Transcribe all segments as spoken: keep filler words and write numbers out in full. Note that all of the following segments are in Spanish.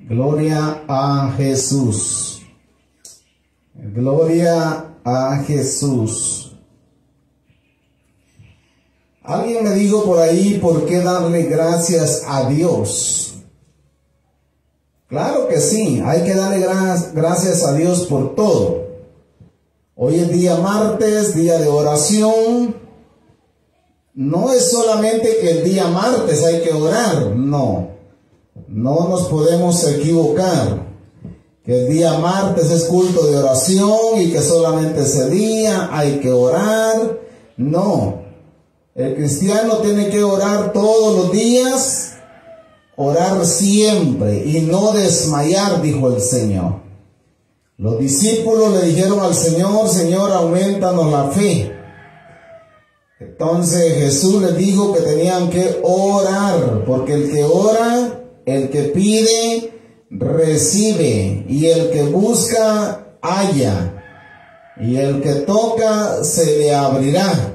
Gloria a Jesús. Gloria a Jesús. Alguien me dijo por ahí, ¿por qué darle gracias a Dios? Claro que sí, hay que darle gra- gracias a Dios por todo. Hoy es día martes, día de oración. No es solamente que el día martes hay que orar, no. No nos podemos equivocar. Que el día martes es culto de oración y que solamente ese día hay que orar. No. El cristiano tiene que orar todos los días, orar siempre y no desmayar, dijo el Señor. Los discípulos le dijeron al Señor, Señor, aumentanos la fe. Entonces Jesús les dijo que tenían que orar, porque el que ora, el que pide, recibe, y el que busca, halla, y el que toca, se le abrirá.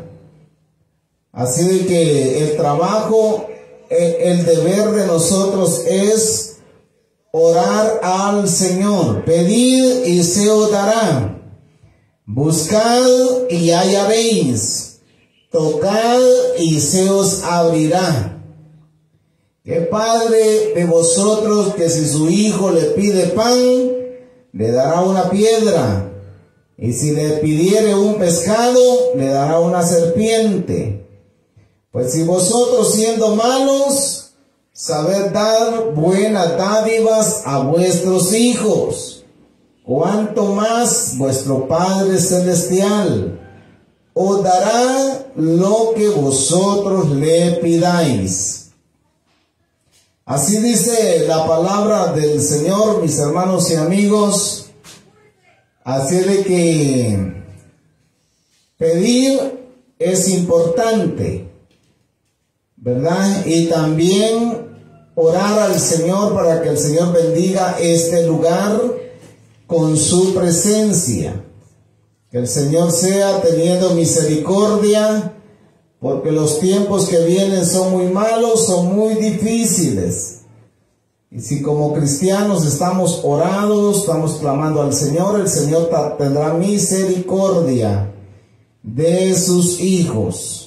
Así de que el trabajo, el deber de nosotros es orar al Señor. Pedid y se os dará. Buscad y hallaréis. Tocad y se os abrirá. ¿Qué padre de vosotros que si su hijo le pide pan, le dará una piedra? Y si le pidiere un pescado, le dará una serpiente. Pues si vosotros siendo malos, sabed dar buenas dádivas a vuestros hijos, cuánto más vuestro Padre Celestial os dará lo que vosotros le pidáis. Así dice la palabra del Señor, mis hermanos y amigos. Así de que pedir es importante, ¿verdad? Y también orar al Señor para que el Señor bendiga este lugar con su presencia. Que el Señor sea teniendo misericordia, porque los tiempos que vienen son muy malos, son muy difíciles. Y si como cristianos estamos orados, estamos clamando al Señor, el Señor tendrá misericordia de sus hijos.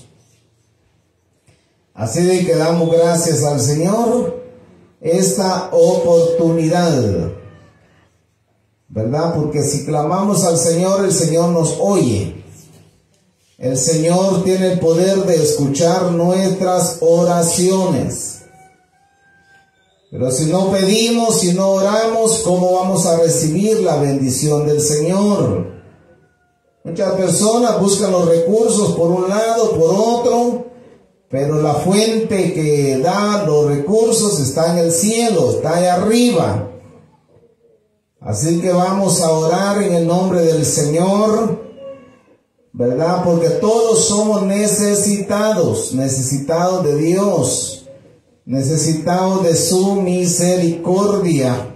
Así de que damos gracias al Señor esta oportunidad, ¿verdad? Porque si clamamos al Señor, el Señor nos oye. El Señor tiene el poder de escuchar nuestras oraciones. Pero si no pedimos, si no oramos, ¿cómo vamos a recibir la bendición del Señor? Muchas personas buscan los recursos por un lado, por otro, pero la fuente que da los recursos está en el cielo, está ahí arriba. Así que vamos a orar en el nombre del Señor, ¿verdad? Porque todos somos necesitados, necesitados de Dios, necesitados de su misericordia,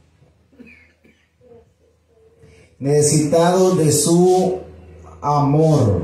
necesitados de su amor.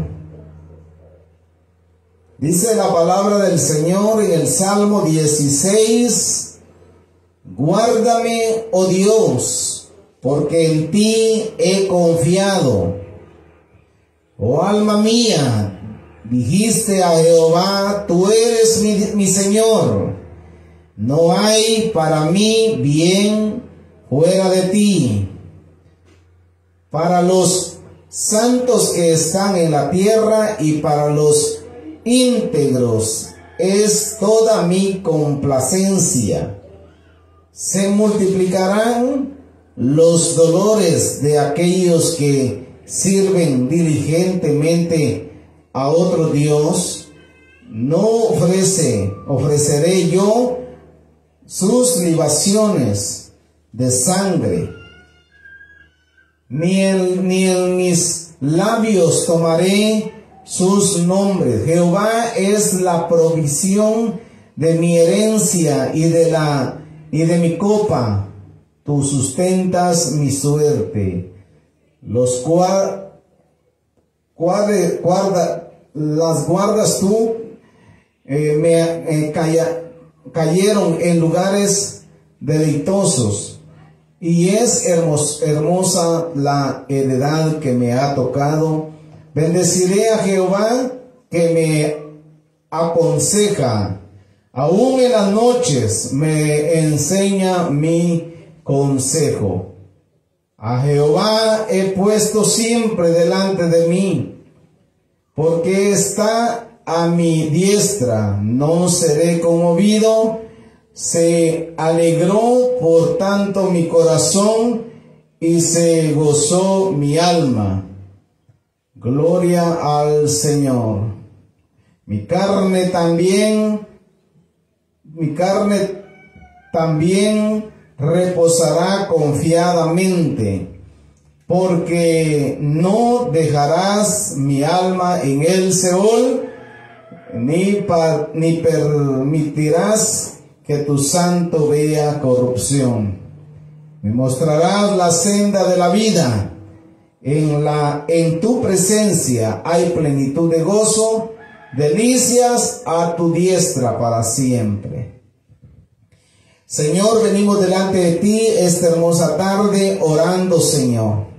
Dice la palabra del Señor en el Salmo dieciséis, guárdame, oh Dios, porque en ti he confiado. Oh alma mía, dijiste a Jehová, tú eres mi, mi Señor. No hay para mí bien fuera de ti. Para los santos que están en la tierra y para los íntegros es toda mi complacencia. Se multiplicarán los dolores de aquellos que sirven diligentemente a otro Dios. No ofrece, ofreceré yo sus libaciones de sangre, ni en, ni en mis labios tomaré sus nombres. Jehová es la provisión de mi herencia y de la y de mi copa. Tú sustentas mi suerte. Los cual guarde, guarda, las guardas tú, eh, me eh, calla, cayeron en lugares deleitosos. y es hermos, hermosa la heredad que me ha tocado. Bendeciré a Jehová que me aconseja, aún en las noches me enseña mi consejo. A Jehová he puesto siempre delante de mí, porque está a mi diestra, no seré conmovido. Se alegró por tanto mi corazón y se gozó mi alma. Gloria al Señor. Mi carne también, mi carne también reposará confiadamente, porque no dejarás mi alma en el Seol, ni, pa, ni permitirás que tu santo vea corrupción. Me mostrarás la senda de la vida. En, la, en tu presencia hay plenitud de gozo, delicias a tu diestra para siempre. Señor, venimos delante de ti esta hermosa tarde orando, Señor.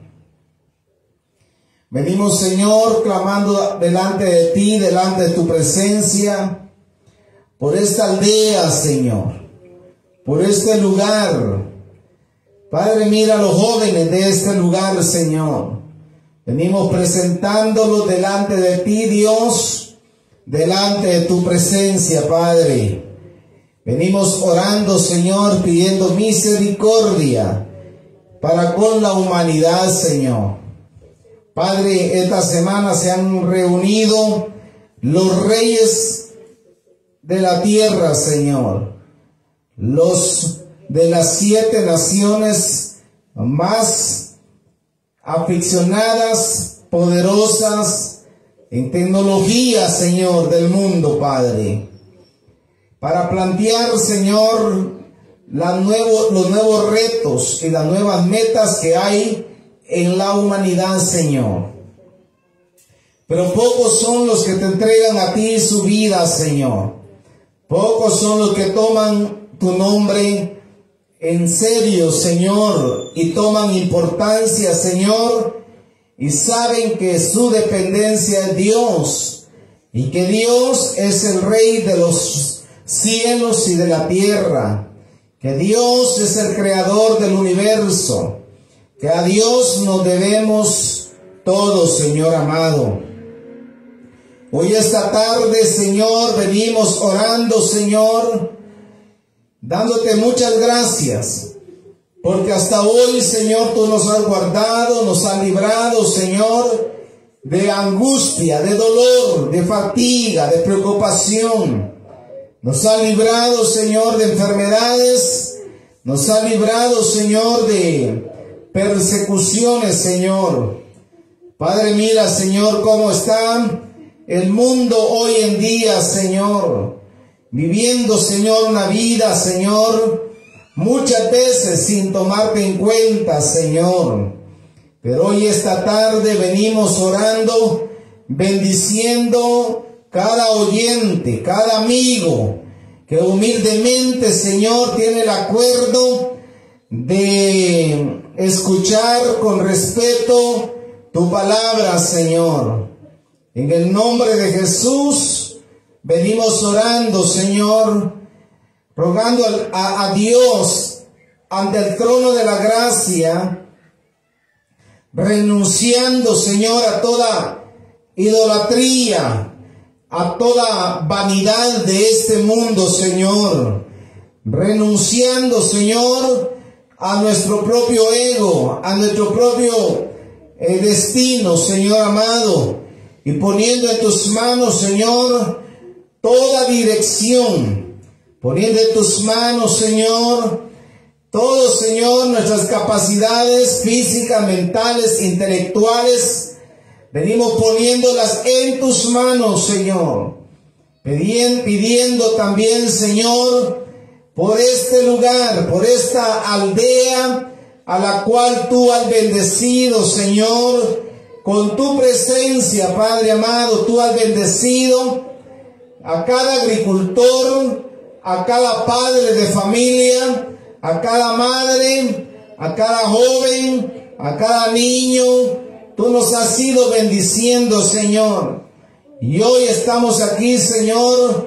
Venimos, Señor, clamando delante de ti, delante de tu presencia, por esta aldea, Señor, por este lugar. Padre, mira a los jóvenes de este lugar, Señor. Venimos presentándolos delante de ti, Dios, delante de tu presencia, Padre. Venimos orando, Señor, pidiendo misericordia para con la humanidad, Señor. Padre, esta semana se han reunido los reyes de la tierra, Señor, los de las siete naciones más aficionadas, poderosas en tecnología, Señor, del mundo, Padre, para plantear, Señor, la nuevo, los nuevos retos y las nuevas metas que hay en la humanidad, Señor. Pero pocos son los que te entregan a ti su vida, Señor. Pocos son los que toman tu nombre en serio, Señor, y toman importancia, Señor, y saben que su dependencia es Dios, y que Dios es el Rey de los cielos y de la tierra, que Dios es el creador del universo, que a Dios nos debemos todos, Señor amado. Hoy esta tarde, Señor, venimos orando, Señor, dándote muchas gracias, porque hasta hoy, Señor, tú nos has guardado, nos has librado, Señor, de angustia, de dolor, de fatiga, de preocupación. Nos has librado, Señor, de enfermedades, nos has librado, Señor, de persecuciones, Señor. Padre, mira, Señor, cómo está el mundo hoy en día, Señor, viviendo, Señor, una vida, Señor, muchas veces sin tomarte en cuenta, Señor. Pero hoy esta tarde venimos orando, bendiciendo cada oyente, cada amigo que humildemente, Señor, tiene el acuerdo de escuchar con respeto tu palabra, Señor. En el nombre de Jesús venimos orando, Señor, rogando a, a Dios ante el trono de la gracia, renunciando, Señor, a toda idolatría, a toda vanidad de este mundo, Señor, renunciando, Señor, a nuestro propio ego, a nuestro propio eh, destino, Señor amado, y poniendo en tus manos, Señor, toda dirección, poniendo en tus manos, Señor, todo, Señor, nuestras capacidades físicas, mentales, intelectuales, venimos poniéndolas en tus manos, Señor, pidiendo, pidiendo también, Señor, por este lugar, por esta aldea a la cual tú has bendecido, Señor, con tu presencia, Padre amado. Tú has bendecido a cada agricultor, a cada padre de familia, a cada madre, a cada joven, a cada niño. Tú nos has ido bendiciendo, Señor. Y hoy estamos aquí, Señor,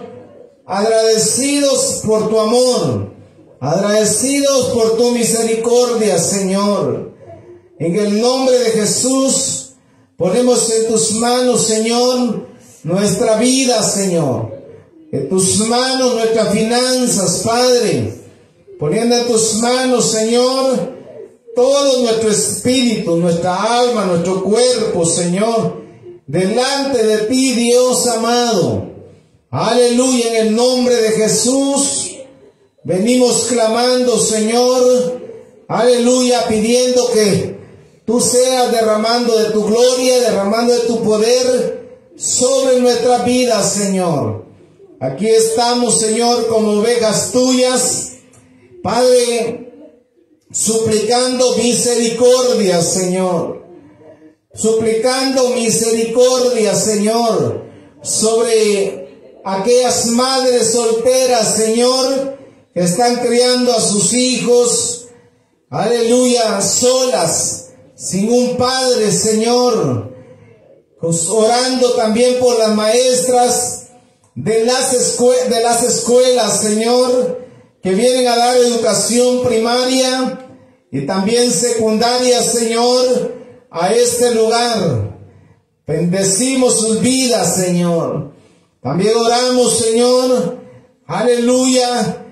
agradecidos por tu amor, agradecidos por tu misericordia, Señor. En el nombre de Jesús, ponemos en tus manos, Señor, nuestra vida, Señor. En tus manos nuestras finanzas, Padre. Poniendo en tus manos, Señor, todo nuestro espíritu, nuestra alma, nuestro cuerpo, Señor, delante de ti, Dios amado. Aleluya, en el nombre de Jesús, venimos clamando, Señor, aleluya, pidiendo que tú seas derramando de tu gloria, derramando de tu poder sobre nuestra vida, Señor. Aquí estamos, Señor, como ovejas tuyas, Padre, suplicando misericordia, Señor. Suplicando misericordia, Señor, sobre aquellas madres solteras, Señor, que están criando a sus hijos, aleluya, solas, sin un padre, Señor. Orando también por las maestras de las, escue- de las escuelas, Señor, que vienen a dar educación primaria y también secundaria, Señor, a este lugar. Bendecimos sus vidas, Señor. También oramos, Señor, aleluya,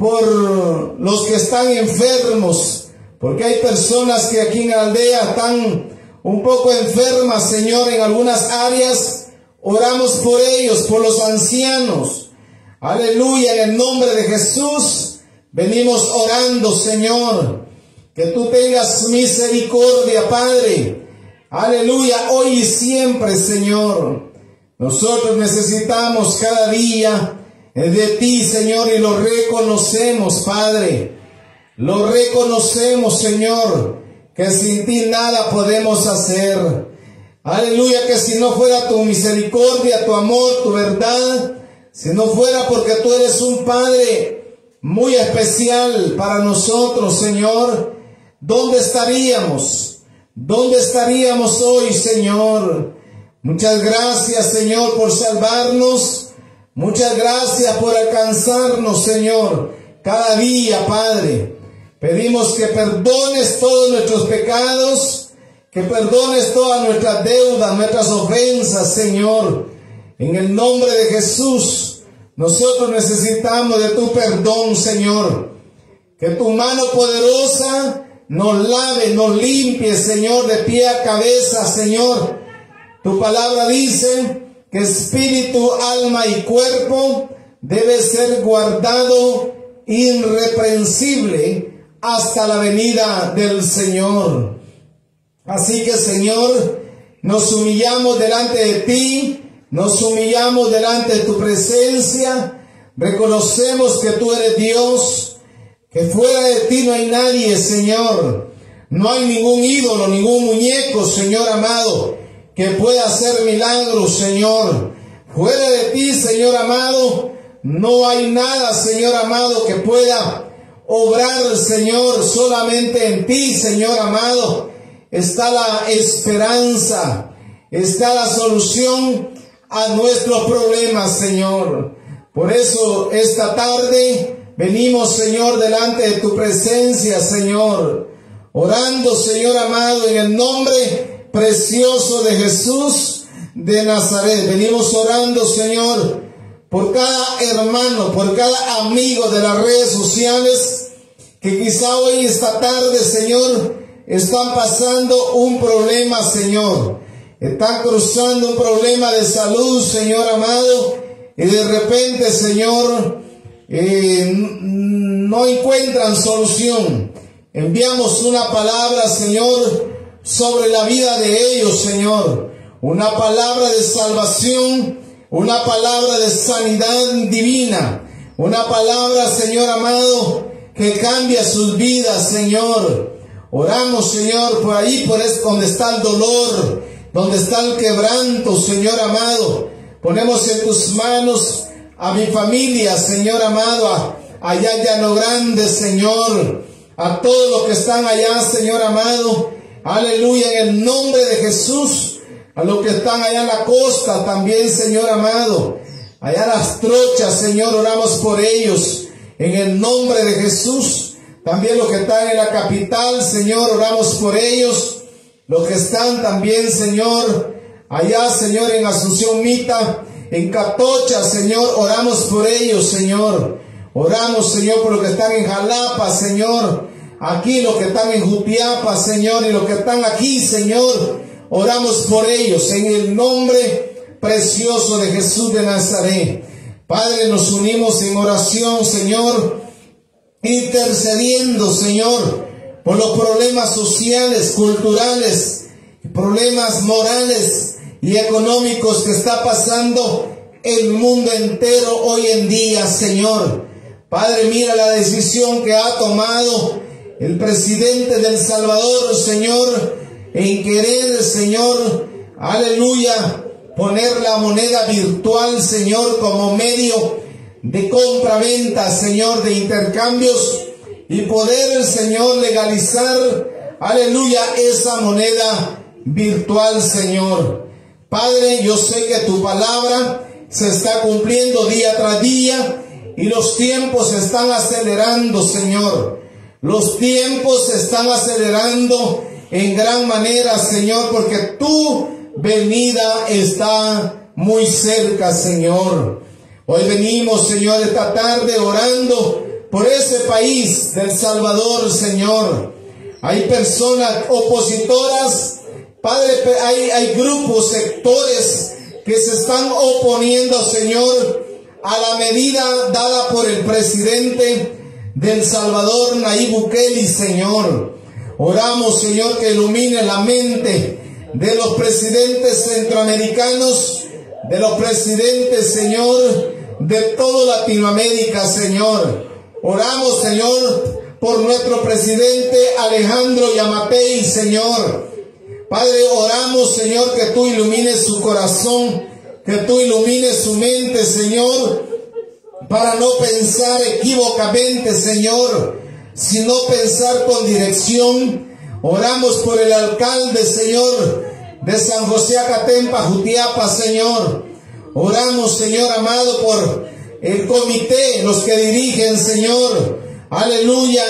por los que están enfermos, porque hay personas que aquí en la aldea están un poco enfermas, Señor, en algunas áreas. Oramos por ellos, por los ancianos. Aleluya, en el nombre de Jesús, venimos orando, Señor, que tú tengas misericordia, Padre. Aleluya, hoy y siempre, Señor. Nosotros necesitamos cada día de ti, Señor, y lo reconocemos, Padre. Lo reconocemos, Señor, que sin ti nada podemos hacer. Aleluya, que si no fuera tu misericordia, tu amor, tu verdad, si no fuera porque tú eres un Padre muy especial para nosotros, Señor, ¿dónde estaríamos? ¿Dónde estaríamos hoy, Señor? Muchas gracias, Señor, por salvarnos. Muchas gracias por alcanzarnos, Señor, cada día, Padre. Pedimos que perdones todos nuestros pecados, que perdones todas nuestras deudas, nuestras ofensas, Señor. En el nombre de Jesús, nosotros necesitamos de tu perdón, Señor. Que tu mano poderosa nos lave, nos limpie, Señor, de pie a cabeza, Señor. Tu palabra dice que espíritu, alma y cuerpo debe ser guardado irreprensible hasta la venida del Señor. Así que, Señor, nos humillamos delante de ti, nos humillamos delante de tu presencia, reconocemos que tú eres Dios, que fuera de ti no hay nadie, Señor. No hay ningún ídolo, ningún muñeco, Señor amado, que pueda hacer milagros, Señor. Fuera de ti, Señor amado, no hay nada, Señor amado, que pueda obrar, Señor. Solamente en ti, Señor amado, está la esperanza, está la solución a nuestros problemas, Señor. Por eso esta tarde venimos, Señor, delante de tu presencia, Señor, orando, Señor amado, en el nombre precioso de Jesús de Nazaret. Venimos orando, Señor, por cada hermano, por cada amigo de las redes sociales que quizá hoy, esta tarde, Señor, están pasando un problema, Señor. Están cruzando un problema de salud, Señor amado, y de repente, Señor, eh, no encuentran solución. Enviamos una palabra, Señor, sobre la vida de ellos, Señor. Una palabra de salvación, una palabra de sanidad divina, una palabra, Señor amado, que cambia sus vidas, Señor. Oramos, Señor, por ahí, por es donde está el dolor, donde está el quebranto, Señor amado. Ponemos en tus manos a mi familia, Señor amado, allá en Llano Grande, Señor. a todos los que están allá, Señor amado, aleluya, en el nombre de Jesús, a los que están allá en la costa también, Señor amado, allá las trochas, Señor, oramos por ellos, en el nombre de Jesús. También los que están en la capital, Señor, oramos por ellos. Los que están también, Señor, allá, Señor, en Asunción Mita, en Catocha, Señor, oramos por ellos, Señor. Oramos, Señor, por los que están en Jalapa, Señor. Aquí los que están en Jutiapa, Señor, y los que están aquí, Señor, oramos por ellos en el nombre precioso de Jesús de Nazaret. Padre, nos unimos en oración, Señor, intercediendo, Señor, por los problemas sociales, culturales, problemas morales y económicos que está pasando el mundo entero hoy en día, Señor. Padre, mira la decisión que ha tomado el presidente de El Salvador, Señor, en querer, Señor, aleluya, poner la moneda virtual, Señor, como medio de compra-venta, Señor, de intercambios, y poder, Señor, legalizar, aleluya, esa moneda virtual, Señor. Padre, yo sé que tu palabra se está cumpliendo día tras día y los tiempos se están acelerando, Señor. Los tiempos se están acelerando en gran manera, Señor, porque tu venida está muy cerca, Señor. Hoy venimos, Señor, esta tarde orando por ese país del Salvador, Señor. Hay personas opositoras, Padre, hay, hay grupos, sectores que se están oponiendo, Señor, a la medida dada por el presidente del Salvador, Nayib Bukele, Señor. Oramos, Señor, que ilumine la mente de los presidentes centroamericanos, de los presidentes, Señor, de toda Latinoamérica, Señor. Oramos, Señor, por nuestro presidente Alejandro Yamatei, Señor. Padre, oramos, Señor, que tú ilumines su corazón, que tú ilumines su mente, Señor, para no pensar equivocamente, Señor, sino pensar con dirección. Oramos por el alcalde, Señor, de San José Acatempa, Jutiapa, Señor. Oramos, Señor amado, por el comité, los que dirigen, Señor, aleluya,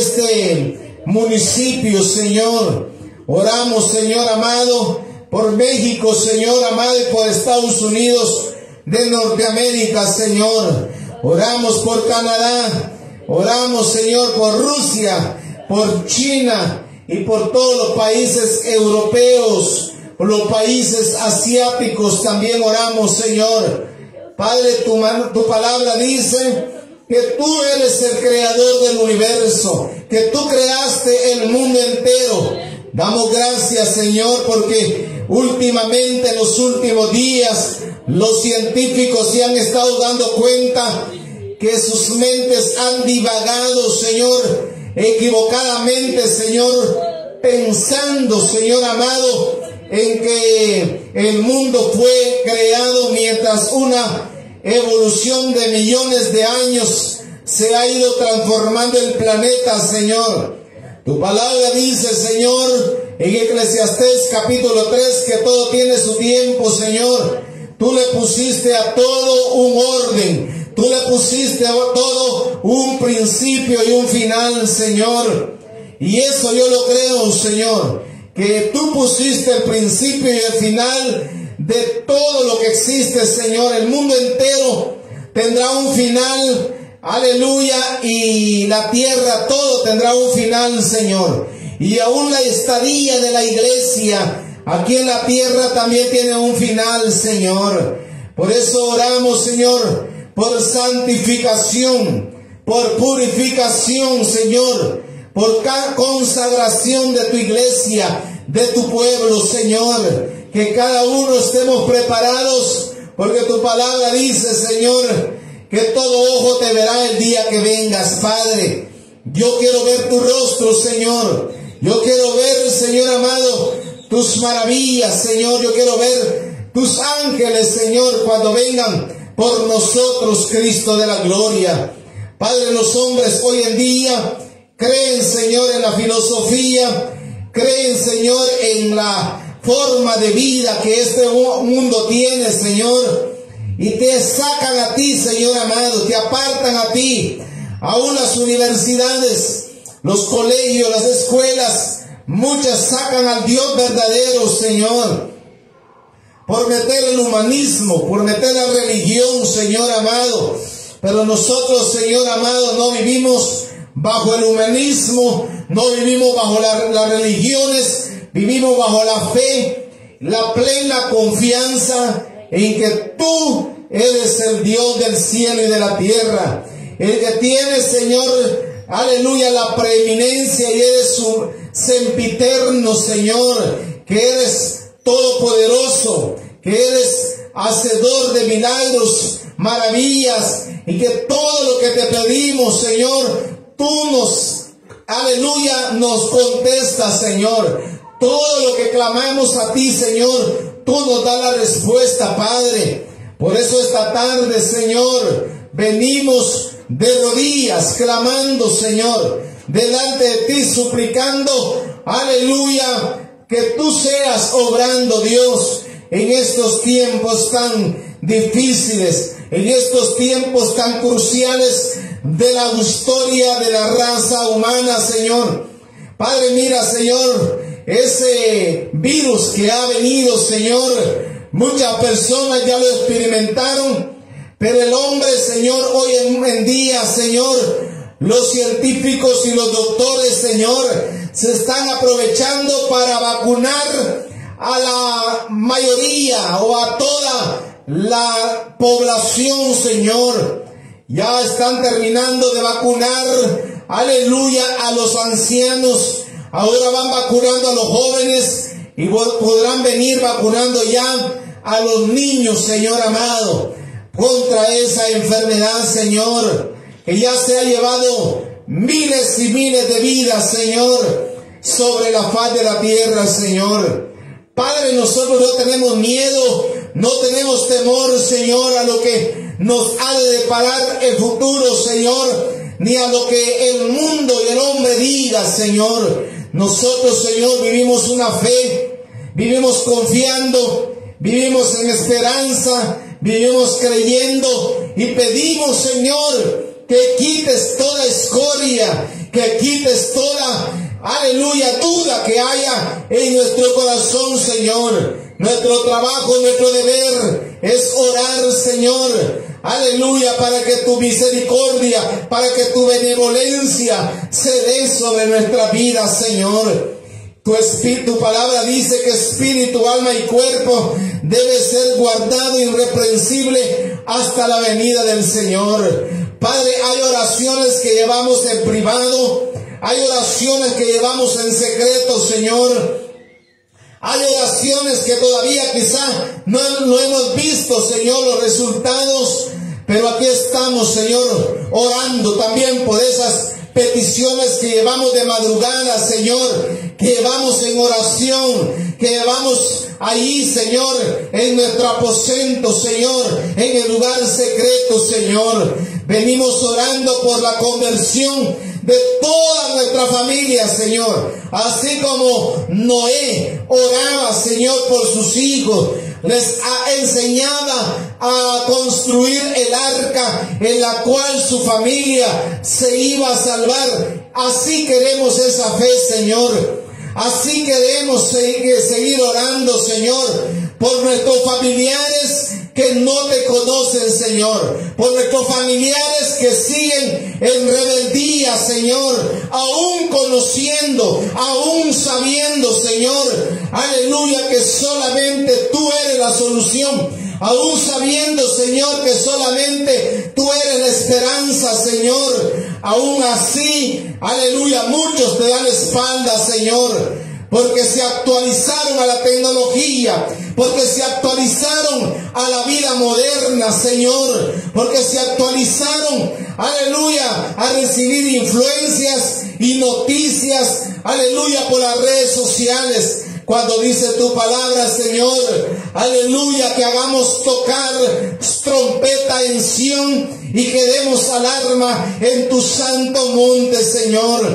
este municipio, Señor. Oramos, Señor amado, por México, Señor amado, y por Estados Unidos de Norteamérica, Señor. Oramos por Canadá. Oramos, Señor, por Rusia, por China y por todos los países europeos, por los países asiáticos también oramos, Señor. Padre, tu, tu palabra dice que tú eres el creador del universo, que tú creaste el mundo entero. Damos gracias, Señor, porque últimamente, en los últimos días, los científicos se han estado dando cuenta que sus mentes han divagado, Señor, equivocadamente, Señor, pensando, Señor amado, en que el mundo fue creado mientras una evolución de millones de años se ha ido transformando el planeta, Señor. Tu palabra dice, Señor, en Eclesiastés capítulo tres, que todo tiene su tiempo, Señor. Tú le pusiste a todo un orden, tú le pusiste a todo un principio y un final, Señor. Y eso yo lo creo, Señor, que tú pusiste el principio y el final de todo lo que existe, Señor. El mundo entero tendrá un final, aleluya, y la tierra, todo tendrá un final, Señor. Y aún la estadía de la iglesia aquí en la tierra también tiene un final, Señor. Por eso oramos, Señor, por santificación, por purificación, Señor, por consagración de tu iglesia, de tu pueblo, Señor. Que cada uno estemos preparados, porque tu palabra dice, Señor, que todo ojo te verá el día que vengas, Padre. Yo quiero ver tu rostro, Señor. Yo quiero ver, Señor amado, tus maravillas, Señor. Yo quiero ver tus ángeles, Señor, cuando vengan por nosotros, Cristo de la gloria. Padre, los hombres hoy en día creen, Señor, en la filosofía, creen, Señor, en la forma de vida que este mundo tiene, Señor, y te sacan a ti, Señor amado, te apartan a ti. Aún las universidades, los colegios, las escuelas, muchas sacan al Dios verdadero, Señor, por meter el humanismo, por meter la religión, Señor amado. Pero nosotros, Señor amado, no vivimos bajo el humanismo, no vivimos bajo la, las religiones, vivimos bajo la fe, la plena confianza en que tú eres el Dios del cielo y de la tierra, el que tiene, Señor, aleluya, la preeminencia, y eres un sempiterno, Señor, que eres todopoderoso, que eres hacedor de milagros, maravillas, y que todo lo que te pedimos, Señor, tú nos, aleluya, nos contestas, Señor. Todo lo que clamamos a ti, Señor, tú nos das la respuesta, Padre. Por eso esta tarde, Señor, venimos de rodillas, clamando, Señor, delante de ti, suplicando, aleluya, que tú seas obrando, Dios, en estos tiempos tan difíciles, en estos tiempos tan cruciales de la historia de la raza humana, Señor. Padre, mira, Señor, ese virus que ha venido, Señor, muchas personas ya lo experimentaron, pero el hombre, Señor, hoy en día, Señor, los científicos y los doctores, Señor, se están aprovechando para vacunar a la mayoría o a toda la población, Señor. Ya están terminando de vacunar, aleluya, a los ancianos. Ahora van vacunando a los jóvenes y podrán venir vacunando ya a los niños, Señor amado, contra esa enfermedad, Señor, que ya se ha llevado miles y miles de vidas, Señor, sobre la faz de la tierra, Señor. Padre, nosotros no tenemos miedo, no tenemos temor, Señor, a lo que nos ha de deparar el futuro, Señor, ni a lo que el mundo y el hombre diga, Señor. Nosotros, Señor, vivimos una fe, vivimos confiando, vivimos en esperanza, vivimos creyendo y pedimos, Señor, que quites toda escoria, que quites toda, aleluya, duda que haya en nuestro corazón, Señor. Nuestro trabajo, nuestro deber es orar, Señor, aleluya, para que tu misericordia, para que tu benevolencia se dé sobre nuestra vida, Señor. Tu espíritu, tu palabra dice que espíritu, alma y cuerpo debe ser guardado irreprensible hasta la venida del Señor. Padre, hay oraciones que llevamos en privado, hay oraciones que llevamos en secreto, Señor. Hay oraciones que todavía quizá no, no hemos visto, Señor, los resultados, pero aquí estamos, Señor, orando también por esas peticiones que llevamos de madrugada, Señor, que llevamos en oración, que llevamos ahí, Señor, en nuestro aposento, Señor, en el lugar secreto, Señor. Venimos orando por la conversión de toda nuestra familia, Señor. Así como Noé oraba, Señor, por sus hijos, les enseñaba a construir el arca en la cual su familia se iba a salvar. Así queremos esa fe, Señor. Así queremos seguir, seguir orando, Señor, por nuestros familiares que no te conocen, Señor, por nuestros familiares que siguen en rebeldía, Señor, aún conociendo, aún sabiendo, Señor, aleluya, que solamente tú eres la solución, aún sabiendo, Señor, que solamente tú eres la esperanza, Señor. Aún así, aleluya, muchos te dan la espalda, Señor, porque se actualizaron a la tecnología, porque se actualizaron a la vida moderna, Señor, porque se actualizaron, aleluya, a recibir influencias y noticias, aleluya, por las redes sociales. Cuando dice tu palabra, Señor, aleluya, que hagamos tocar trompeta en Sión y que demos alarma en tu santo monte, Señor.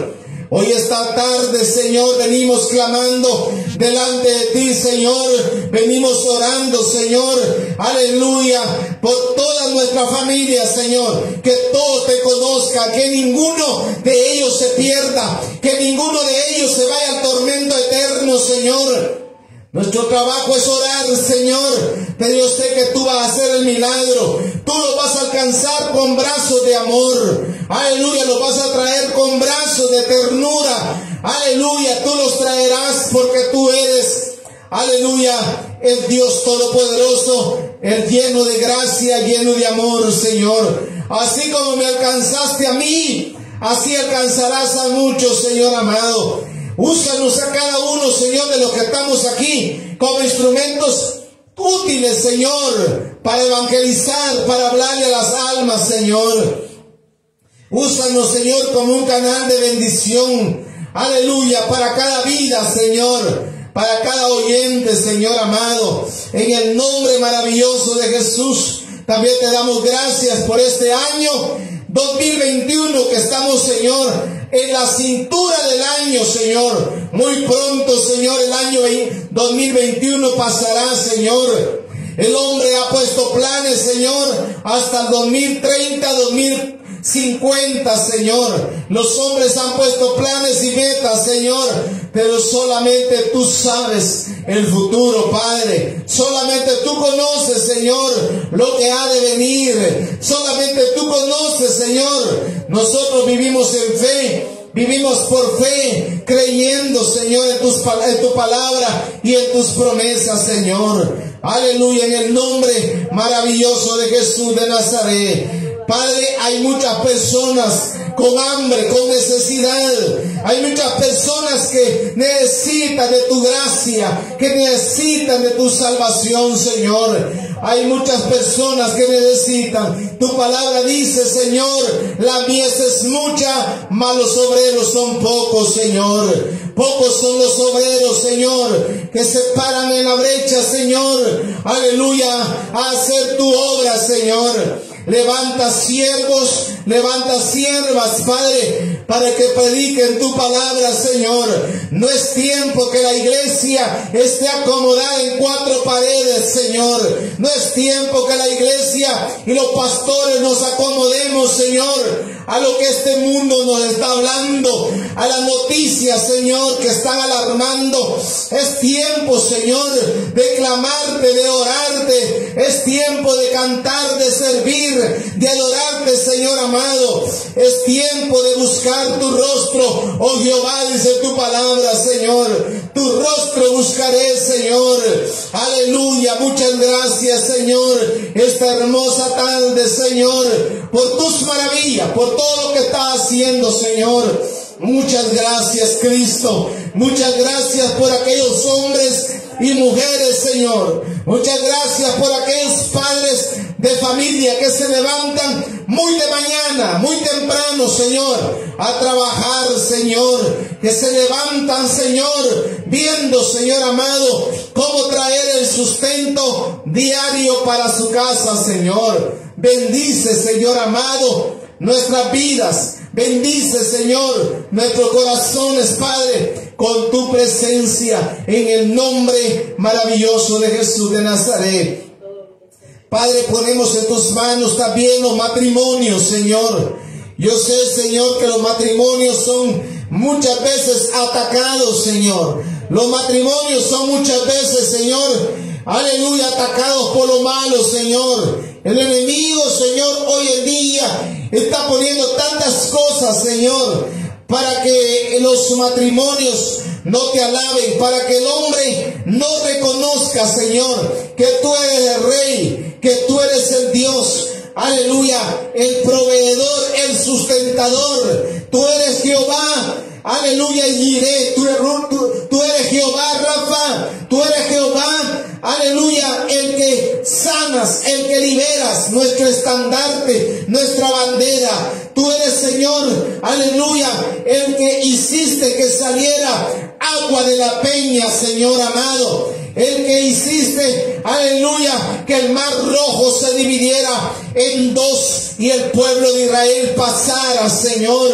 Hoy esta tarde, Señor, venimos clamando delante de ti, Señor. Venimos orando, Señor, aleluya, por toda nuestra familia, Señor. Que todos te conozcan, que ninguno de ellos se pierda, que ninguno de ellos se vaya al tormento eterno, Señor. Nuestro trabajo es orar, Señor, pero yo sé que tú vas a hacer el milagro. Tú lo vas a alcanzar con brazos de amor. Aleluya, lo vas a traer con brazos de ternura. Aleluya, tú los traerás porque tú eres, aleluya, el Dios Todopoderoso, el lleno de gracia, lleno de amor, Señor. Así como me alcanzaste a mí, así alcanzarás a muchos, Señor amado. Úsanos a cada uno, Señor, de los que estamos aquí como instrumentos útiles, Señor, para evangelizar, para hablarle a las almas, Señor. Úsanos, Señor, como un canal de bendición, aleluya, para cada vida, Señor, para cada oyente, Señor amado. En el nombre maravilloso de Jesús, también te damos gracias por este año dos mil veintiuno que estamos, Señor, en la cintura del año, Señor. Muy pronto, Señor, el año dos mil veintiuno pasará, Señor. El hombre ha puesto planes, Señor, hasta el dos mil treinta, dos mil cincuenta, Señor. Los hombres han puesto planes y metas, Señor, pero solamente tú sabes el futuro, Padre. Solamente tú conoces, Señor, lo que ha de venir. Solamente tú conoces, Señor. Nosotros vivimos en fe. Vivimos por fe, creyendo, Señor, en, tus, en tu palabra y en tus promesas, Señor. Aleluya, en el nombre maravilloso de Jesús de Nazaret. Padre, hay muchas personas con hambre, con necesidad. Hay muchas personas que necesitan de tu gracia, que necesitan de tu salvación, Señor. Hay muchas personas que necesitan. Tu palabra dice, Señor, la mies es mucha, mas los obreros son pocos, Señor. Pocos son los obreros, Señor, que se paran en la brecha, Señor. Aleluya, a hacer tu obra, Señor. Levanta siervos, levanta siervas, Padre, para que prediquen tu palabra, Señor. No es tiempo que la iglesia esté acomodada en cuatro paredes, Señor. No es tiempo que la iglesia y los pastores nos acomodemos, Señor, a lo que este mundo nos está hablando, a las noticias, Señor, que están alarmando. Es tiempo, Señor, de clamarte, de orarte. Es tiempo de cantar, de servir, de adorarte, Señor amado. Es tiempo de buscar tu rostro, oh Jehová, dice tu palabra, Señor. Tu rostro buscaré, Señor. Aleluya, muchas gracias, Señor, esta hermosa tarde, Señor, por tus maravillas, por todo lo que estás haciendo, Señor. Muchas gracias, Cristo. Muchas gracias por aquellos hombres y mujeres, Señor. Muchas gracias por aquellos padres de familia que se levantan muy de mañana, muy temprano, Señor, a trabajar, Señor. Que se levantan, Señor, viendo, Señor amado, cómo traer el sustento diario para su casa, Señor. Bendice, Señor amado, nuestras vidas. Bendice, Señor, nuestros corazones, Padre, con tu presencia, en el nombre maravilloso de Jesús de Nazaret. Padre, ponemos en tus manos también los matrimonios, Señor. Yo sé, Señor, que los matrimonios son muchas veces atacados, Señor. Los matrimonios son muchas veces, Señor, aleluya, atacados por lo malo, Señor. El enemigo, Señor, hoy en día está poniendo tantas cosas, Señor, para que los matrimonios no te alaben, para que el hombre no reconozca, Señor, que tú eres el Rey, que tú eres el Dios, aleluya, el proveedor, el sustentador. Tú eres Jehová, aleluya, y Jireh, tú, tú, tú eres Jehová, Rafa, tú eres Jehová, aleluya, el que sanas, el que liberas, nuestro estandarte, nuestra bandera. Tú eres, Señor, aleluya, el que hiciste que saliera agua de la peña, Señor amado. El que hiciste, aleluya, que el mar rojo se dividiera en dos y el pueblo de Israel pasara, Señor.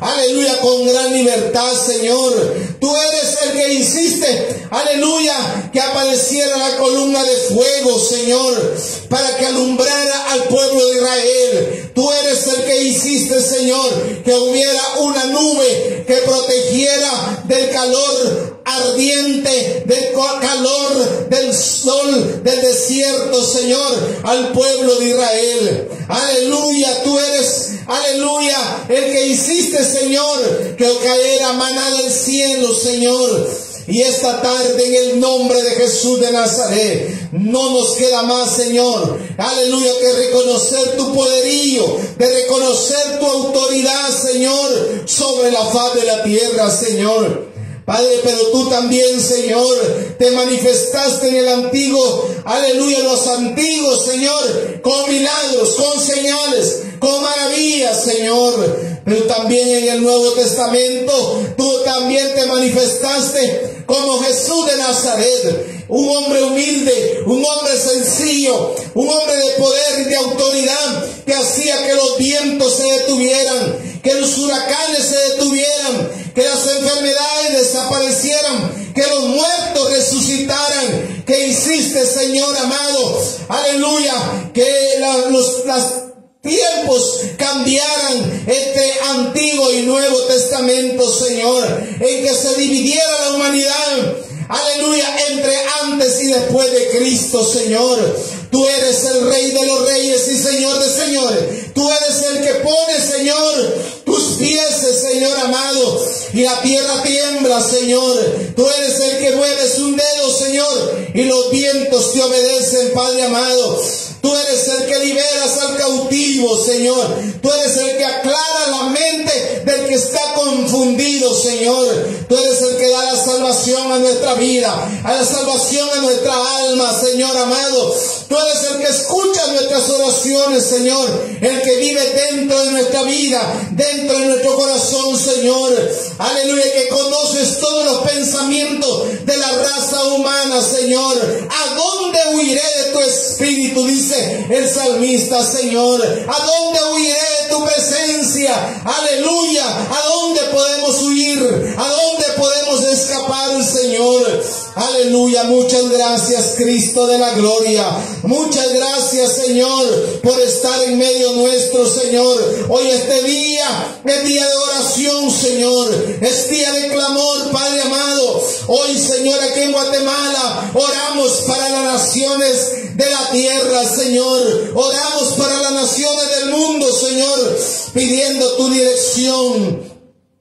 aleluya, con gran libertad, Señor. Tú eres el que hiciste, aleluya, que apareciera la columna de fuego, Señor, para que alumbrara al pueblo de Israel. Tú eres el que hiciste, Señor, que hubiera una nube que protegiera del calor ardiente, del calor del sol, del desierto, Señor, al pueblo de Israel. Aleluya, tú eres, aleluya, el que hiciste, Señor, que cayera maná del cielo, Señor. Y esta tarde, en el nombre de Jesús de Nazaret, no nos queda más, Señor, aleluya, que reconocer tu poderío, de reconocer tu autoridad, Señor, sobre la faz de la tierra, Señor. Padre, pero tú también, Señor, te manifestaste en el antiguo, aleluya, los antiguos, Señor, con milagros, con señales, con maravillas, Señor. Pero también en el Nuevo Testamento, tú también te manifestaste como Jesús de Nazaret, un hombre humilde, un hombre sencillo, un hombre de poder y de autoridad, que hacía que los vientos se detuvieran, que los huracanes se detuvieran, que las enfermedades desaparecieran, que los muertos resucitaran, que hiciste, Señor amado, aleluya, que la, los, las tiempos cambiaran entre Antiguo y Nuevo Testamento, Señor, en que se dividiera la humanidad, aleluya, entre antes y después de Cristo, Señor. Tú eres el Rey de los reyes y Señor de señores. Tú eres el que pone, Señor, tus pies, Señor amado, y la tierra tiembla, Señor. Tú eres el que mueves un dedo, Señor, y los vientos te obedecen, Padre amado. Tú eres el que liberas al cautivo, Señor. Tú eres el que aclara la mente del que está confundido, Señor. Tú eres el que da la salvación a nuestra vida, a la salvación a nuestra alma, Señor amado. Tú eres el que escucha nuestras oraciones, Señor. El que vive dentro de nuestra vida, dentro de nuestro corazón, Señor. Aleluya, que conoces todos los pensamientos de la raza humana, Señor. ¿A dónde huiré de tu espíritu? Dice el salmista, Señor. ¿A dónde huiré de tu presencia? Aleluya. ¿A dónde podemos huir? ¿A dónde podemos escapar, Señor? Aleluya. Muchas gracias, Cristo de la gloria. Muchas gracias, Señor, por estar en medio nuestro, Señor. Hoy este día es día de oración, Señor. Es día de clamor, Padre amado. Hoy, Señor, aquí en Guatemala oramos para las naciones de la tierra, Señor. Oramos para las naciones del mundo, Señor, pidiendo tu dirección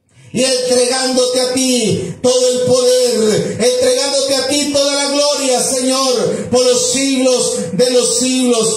y entregándote a ti todo el poder, entregándote a ti toda la gloria, Señor, por los siglos de los siglos.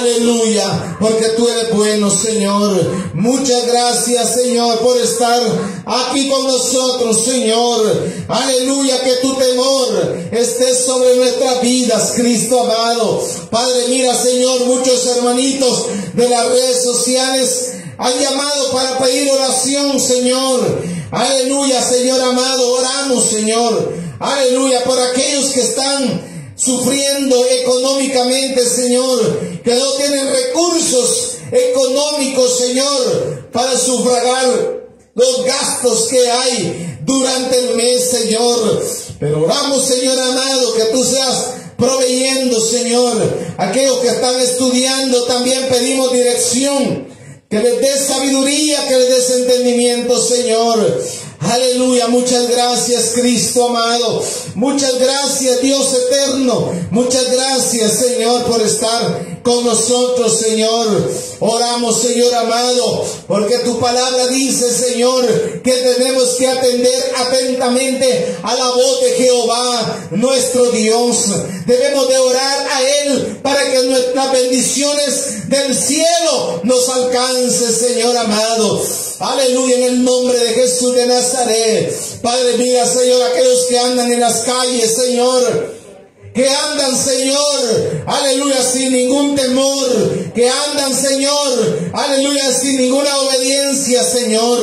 Aleluya, porque tú eres bueno, Señor. Muchas gracias, Señor, por estar aquí con nosotros, Señor. Aleluya, que tu temor esté sobre nuestras vidas, Cristo amado. Padre, mira, Señor, muchos hermanitos de las redes sociales han llamado para pedir oración, Señor. Aleluya, Señor amado, oramos, Señor. Aleluya, por aquellos que están sufriendo económicamente, Señor, que no tienen recursos económicos, Señor, para sufragar los gastos que hay durante el mes, Señor. Pero oramos, Señor amado, que tú seas proveyendo, Señor. Aquellos que están estudiando, también pedimos dirección, que les des sabiduría, que les des entendimiento, Señor. Aleluya, muchas gracias, Cristo amado. Muchas gracias, Dios eterno. Muchas gracias, Señor, por estar con nosotros, Señor. Oramos, Señor amado, porque tu palabra dice, Señor, que tenemos que atender atentamente a la voz de Jehová, nuestro Dios. Debemos de orar a Él para que nuestras bendiciones del cielo nos alcance, Señor amado. Aleluya, en el nombre de Jesús de Nazaret. Padre, mira, Señor, aquellos que andan en las calles, Señor, que andan, Señor, aleluya, sin ningún temor, que andan, Señor, aleluya, sin ninguna obediencia, Señor.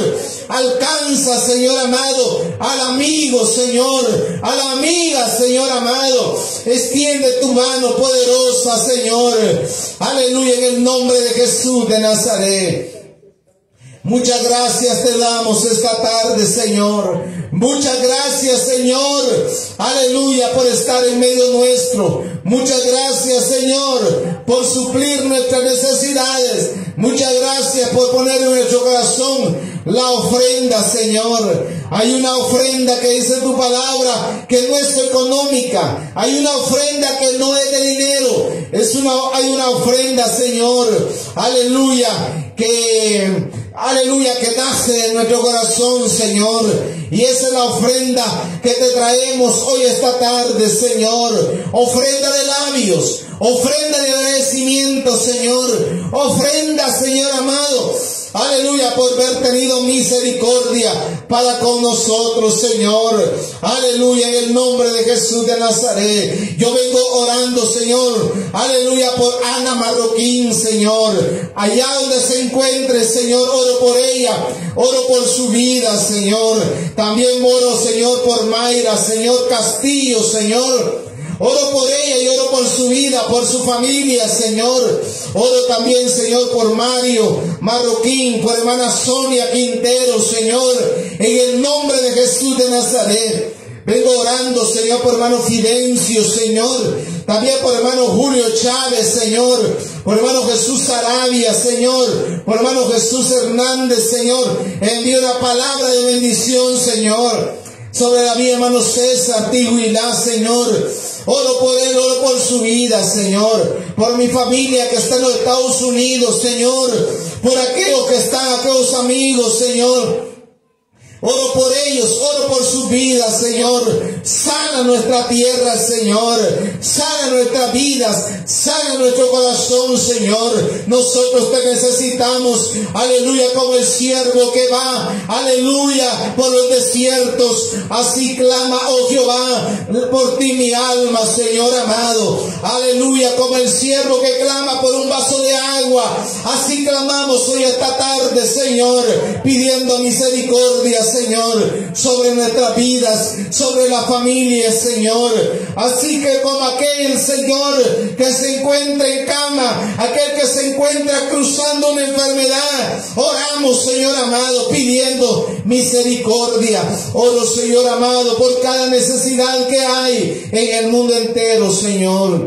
Alcanza, Señor amado, al amigo, Señor, a la amiga, Señor amado. Extiende tu mano poderosa, Señor. Aleluya, en el nombre de Jesús de Nazaret. Muchas gracias te damos esta tarde, Señor. Muchas gracias, Señor. Aleluya, por estar en medio nuestro. Muchas gracias, Señor, por suplir nuestras necesidades. Muchas gracias por poner en nuestro corazón la ofrenda, Señor. Hay una ofrenda que dice tu palabra que no es económica. Hay una ofrenda que no es de dinero. Es una, hay una ofrenda, Señor. Aleluya, que, aleluya, que nace de nuestro corazón, Señor. Y esa es la ofrenda que te traemos hoy esta tarde, Señor. Ofrenda de labios, ofrenda de agradecimiento, Señor. Ofrenda, Señor amado. Aleluya, por haber tenido misericordia para con nosotros, Señor. Aleluya, en el nombre de Jesús de Nazaret. Yo vengo orando, Señor. Aleluya, por Ana Marroquín, Señor. Allá donde se encuentre, Señor, oro por ella. Oro por su vida, Señor. También oro, Señor, por Mayra, Señor Castillo, Señor. Oro por ella y oro por su vida, por su familia, Señor. Oro también, Señor, por Mario Marroquín, por hermana Sonia Quintero, Señor. En el nombre de Jesús de Nazaret. Vengo orando, Señor, por hermano Fidencio, Señor. También por hermano Julio Chávez, Señor. Por hermano Jesús Arabia, Señor. Por hermano Jesús Hernández, Señor. Envío una palabra de bendición, Señor, sobre la vida, hermano César Tiguilá, Señor. Oro por él, oro por su vida, Señor. Por mi familia que está en los Estados Unidos, Señor. Por aquellos que están, aquellos amigos, Señor. Oro por ellos, oro por sus vidas, Señor. Sana nuestra tierra, Señor. Sana nuestras vidas, sana nuestro corazón, Señor. Nosotros te necesitamos, aleluya, como el siervo que va, aleluya, por los desiertos. Así clama, oh Jehová, por ti mi alma, Señor amado. Aleluya, como el siervo que clama por un vaso de agua. Así clamamos hoy esta tarde, Señor, pidiendo misericordia, Señor, sobre nuestras vidas, sobre la familia, Señor. Así que como aquel, Señor, que se encuentra en cama, aquel que se encuentra cruzando una enfermedad, oramos, Señor amado, pidiendo misericordia. Oro, Señor amado, por cada necesidad que hay en el mundo entero, Señor.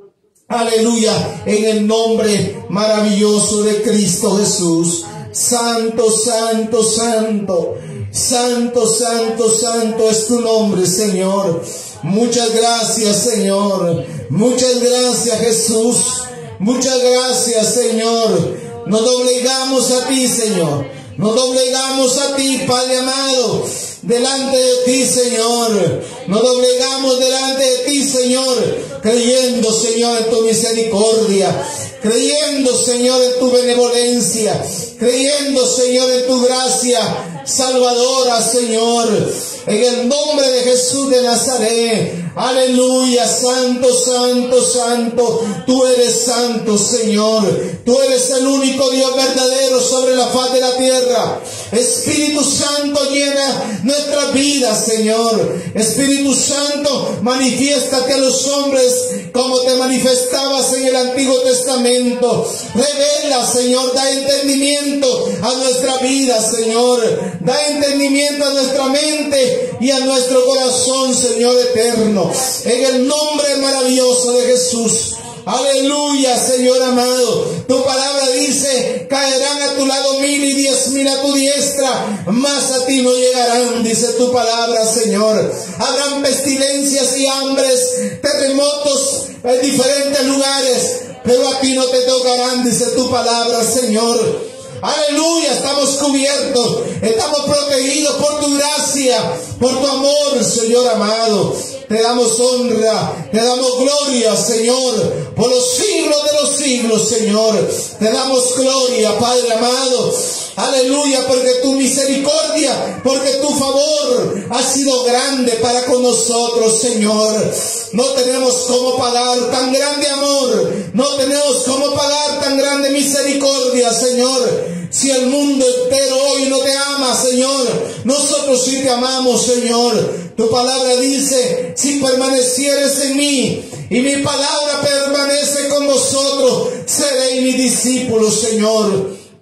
Aleluya, en el nombre maravilloso de Cristo Jesús. Santo, santo, santo. Santo, santo, santo es tu nombre, Señor. Muchas gracias, Señor. Muchas gracias, Jesús. Muchas gracias, Señor. Nos doblegamos a ti, Señor. Nos doblegamos a ti, Padre amado. Delante de ti, Señor. Nos doblegamos delante de ti, Señor. Creyendo, Señor, en tu misericordia. Creyendo, Señor, en tu benevolencia. Creyendo, Señor, en tu gracia salvadora, Señor, en el nombre de Jesús de Nazaret. Aleluya, santo, santo, santo. Tú eres santo, Señor. Tú eres el único Dios verdadero sobre la faz de la tierra. Espíritu Santo, llena nuestras vidas, Señor. Espíritu Santo, manifiéstate a los hombres como te manifestabas en el Antiguo Testamento. Revela, Señor, da entendimiento a nuestra vida, Señor. Da entendimiento a nuestra mente y a nuestro corazón, Señor eterno. En el nombre maravilloso de Jesús. Aleluya, Señor amado. Tu palabra dice, caerán a tu lado mil y diez mil a tu diestra, mas a ti no llegarán, dice tu palabra, Señor. Habrán pestilencias y hambres, terremotos en diferentes lugares, pero a ti no te tocarán, dice tu palabra, Señor. Aleluya, estamos cubiertos, estamos protegidos por tu gracia, por tu amor, Señor amado. Te damos honra, te damos gloria, Señor, por los siglos de los siglos, Señor. Te damos gloria, Padre amado. Aleluya, porque tu misericordia, porque tu favor ha sido grande para con nosotros, Señor. No tenemos cómo pagar tan grande amor, no tenemos cómo pagar tan grande misericordia, Señor. Si el mundo entero hoy no te ama, Señor, nosotros sí te amamos, Señor. Tu palabra dice, si permanecieres en mí y mi palabra permanece con vosotros, seréis mis discípulos, Señor.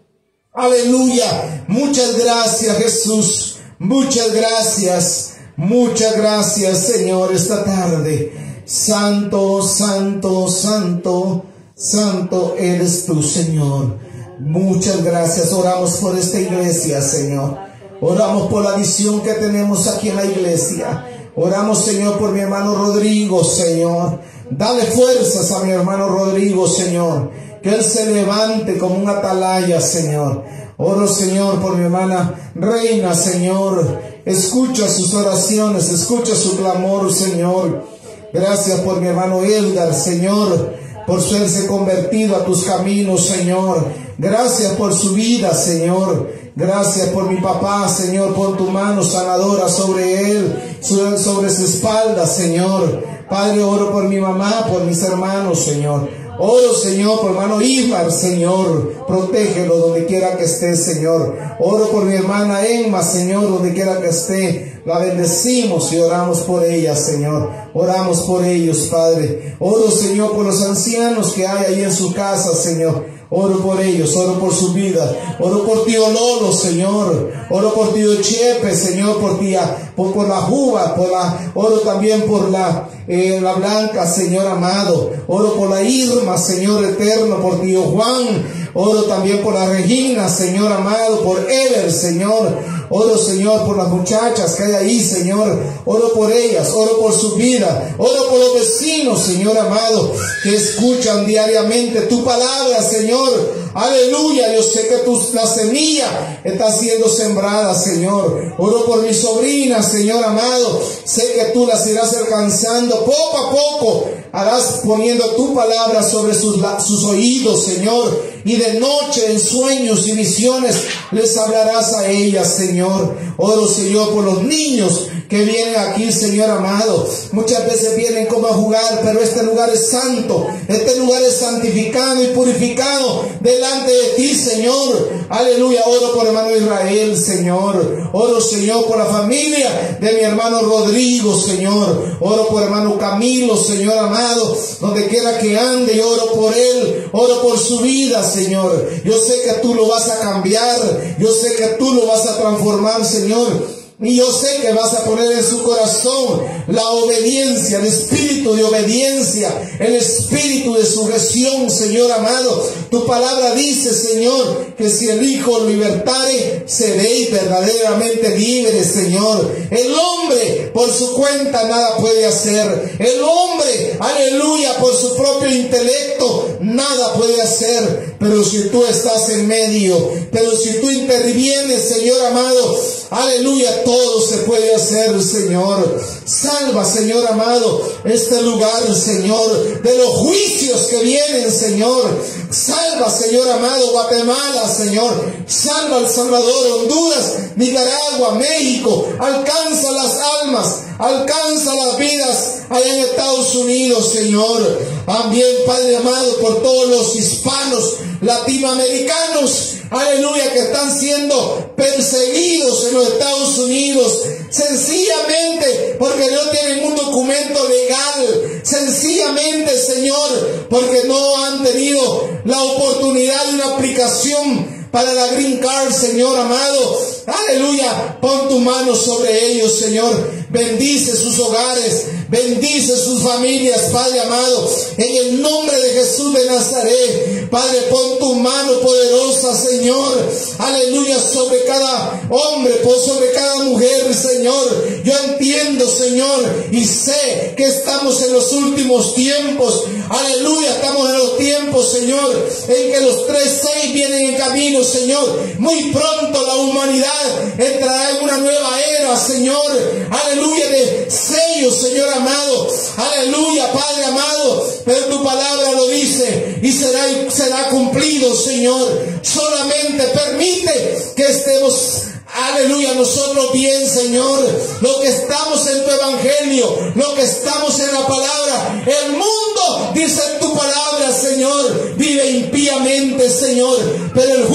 Aleluya. Muchas gracias, Jesús. Muchas gracias. Muchas gracias, Señor, esta tarde. Santo, santo, santo, santo eres tú, Señor. Muchas gracias. Oramos por esta iglesia, Señor. Oramos por la visión que tenemos aquí en la iglesia. Oramos, Señor, por mi hermano Rodrigo, Señor. Dale fuerzas a mi hermano Rodrigo, Señor. Que él se levante como un atalaya, Señor. Oro, Señor, por mi hermana Reina, Señor. Escucha sus oraciones, escucha su clamor, Señor. Gracias por mi hermano Edgar, Señor, por serse convertido a tus caminos, Señor. Gracias por su vida, Señor. Gracias por mi papá, Señor. Pon tu mano sanadora sobre él, sobre su espalda, Señor. Padre, oro por mi mamá, por mis hermanos, Señor. Oro, Señor, por hermano Ibar, Señor. Protégelo donde quiera que esté, Señor. Oro por mi hermana Emma, Señor, donde quiera que esté. La bendecimos y oramos por ella, Señor. Oramos por ellos, Padre. Oro, Señor, por los ancianos que hay ahí en su casa, Señor. Oro por ellos, oro por su vida. Oro por tío Lolo, Señor. Oro por tío Chepe, Señor, por tía, por, por la Juba, por la, oro también por la, eh, la Blanca, Señor amado. Oro por la Irma, Señor eterno, por tío Juan. Oro también por la Regina, Señor amado, por Ever, Señor. Oro, Señor, por las muchachas que hay ahí, Señor. Oro por ellas, oro por su vida. Oro por los vecinos, Señor amado, que escuchan diariamente tu palabra, Señor. Aleluya, yo sé que tu, la semilla está siendo sembrada, Señor. Oro por mis sobrinas, Señor amado. Sé que tú las irás alcanzando poco a poco. Harás poniendo tu palabra sobre sus, sus oídos, Señor. Y de noche en sueños y visiones les hablarás a ellas, Señor. Oro, Señor, por los niños que vienen aquí, Señor amado. Muchas veces vienen como a jugar, pero este lugar es santo. Este lugar es santificado y purificado delante de ti, Señor. Aleluya. Oro por hermano Israel, Señor. Oro, Señor, por la familia de mi hermano Rodrigo, Señor. Oro por hermano Camilo, Señor amado, donde quiera que ande, yo oro por él. Oro por su vida, Señor. Yo sé que tú lo vas a cambiar. Yo sé que tú lo vas a transformar, Señor. Y yo sé que vas a poner en su corazón la obediencia, el espíritu de obediencia, el espíritu de sujeción, Señor amado. Tu palabra dice, Señor, que si el Hijo libertare, seréis verdaderamente libres, Señor. El hombre por su cuenta nada puede hacer. El hombre, aleluya, por su propio intelecto nada puede hacer. Pero si tú estás en medio, pero si tú intervienes, Señor amado, aleluya, todo se puede hacer, Señor. Salva, Señor amado, este lugar, Señor, de los juicios que vienen, Señor. Salva, Señor amado, Guatemala, Señor. Salva El Salvador, Honduras, Nicaragua, México. Alcanza las almas, alcanza las vidas allá en Estados Unidos, Señor. También, Padre amado, por todos los hispanos, latinoamericanos, aleluya, que están siendo perseguidos en los Estados Unidos, sencillamente porque no tienen un documento legal, sencillamente, Señor, porque no han tenido la oportunidad de una aplicación para la Green Card, Señor amado. Aleluya, pon tu mano sobre ellos, Señor. Bendice sus hogares, bendice sus familias, Padre amado, en el nombre de Jesús de Nazaret. Padre, pon tu mano poderosa, Señor, aleluya, sobre cada hombre, sobre cada mujer, Señor. Yo entiendo, Señor, y sé que estamos en los últimos tiempos, aleluya, estamos en los tiempos, Señor, en que los tres seis vienen en camino, Señor. Muy pronto la humanidad entrará en una nueva era, Señor, aleluya, de sellos, Señor amado, aleluya, Padre amado, pero tu palabra lo dice y será, será cumplido, Señor. Solamente permite que estemos, aleluya, nosotros bien, Señor, lo que estamos en tu evangelio, lo que estamos en la palabra. El mundo, dice tu palabra, Señor, vive impíamente, Señor, pero el justo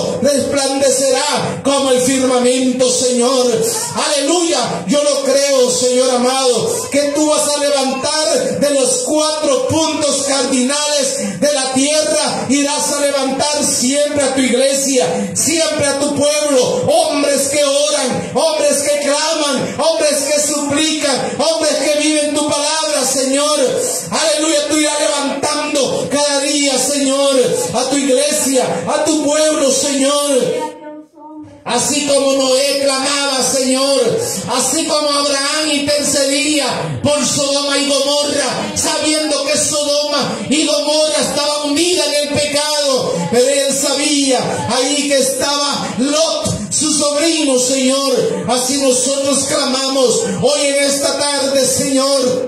rostro resplandecerá como el firmamento, Señor. Aleluya, yo lo creo, Señor amado, que tú vas a levantar de los cuatro puntos cardinales de la tierra, irás a levantar siempre a tu iglesia, siempre a tu pueblo, hombres que oran, hombres que claman, hombres que suplican, hombres que viven tu palabra, Señor. Aleluya, tú irás levantando cada día, Señor, a tu iglesia, a tu pueblo, Señor. Así como Noé clamaba, Señor, así como Abraham intercedía por Sodoma y Gomorra, sabiendo que Sodoma y Gomorra estaban unidas en el pecado, pero él sabía ahí que estaba Lot, su sobrino, Señor. Así nosotros clamamos hoy en esta tarde, Señor,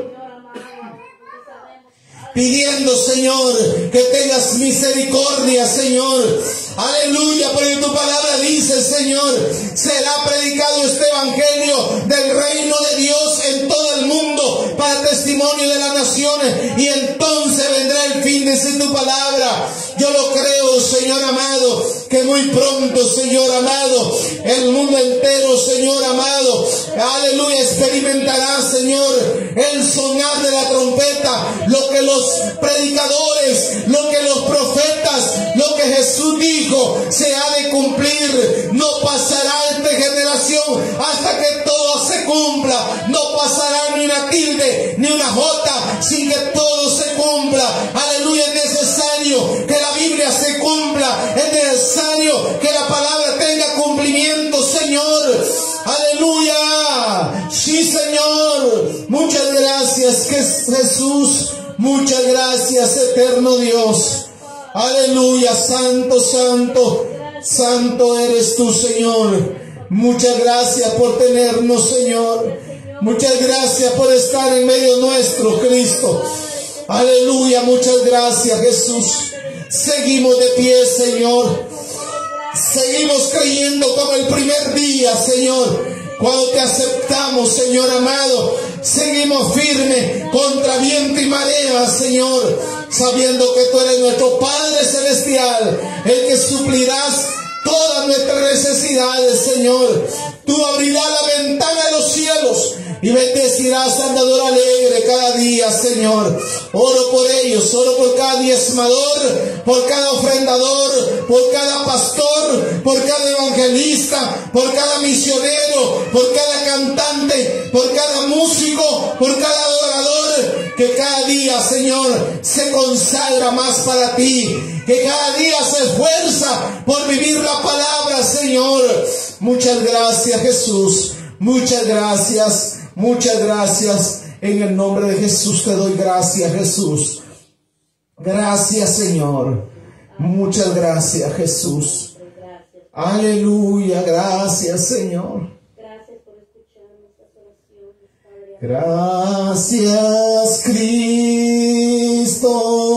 pidiendo, Señor, que tengas misericordia, Señor. Aleluya, porque tu palabra dice, Señor, será predicado este evangelio del reino de Dios en todo el mundo para testimonio de las naciones, y entonces vendrá el fin, dice tu palabra. Yo lo creo, Señor amado, que muy pronto, Señor amado, el mundo entero, Señor amado, aleluya, experimentará, Señor, el sonar de la trompeta, lo que los predicadores, lo que los profetas, lo que Jesús dijo se ha de cumplir. No pasará esta generación hasta que todo se cumpla. No pasará ni una tilde ni una jota sin que todo se cumpla. Aleluya, es necesario que la Biblia se cumpla, es necesario que la palabra tenga cumplimiento, Señor. Aleluya, sí, Señor. Muchas gracias, Jesús. Muchas gracias, eterno Dios. Aleluya, santo, santo, santo eres tú, Señor. Muchas gracias por tenernos, Señor. Muchas gracias por estar en medio nuestro, Cristo. Aleluya, muchas gracias, Jesús. Seguimos de pie, Señor. Seguimos creyendo como el primer día, Señor, cuando te aceptamos, Señor amado. Seguimos firmes contra viento y marea, Señor, sabiendo que tú eres nuestro Padre Celestial, el que suplirás todas nuestras necesidades, Señor. Tú abrirás la ventana de los cielos y bendecirás al andador alegre cada día, Señor. Oro por ellos, oro por cada diezmador, por cada ofrendador, por cada pastor, por cada evangelista, por cada misionero, por cada cantante, por cada músico, por cada adorador, que cada día, Señor, se consagra más para ti, que cada día se esfuerza por vivir la palabra, Señor. Muchas gracias, Jesús. Muchas gracias. Muchas gracias. En el nombre de Jesús te doy gracias, Jesús. Gracias, Señor. Muchas gracias, Jesús. Aleluya. Gracias, Señor. Gracias por escuchar nuestras oraciones, Padre. Gracias, Cristo.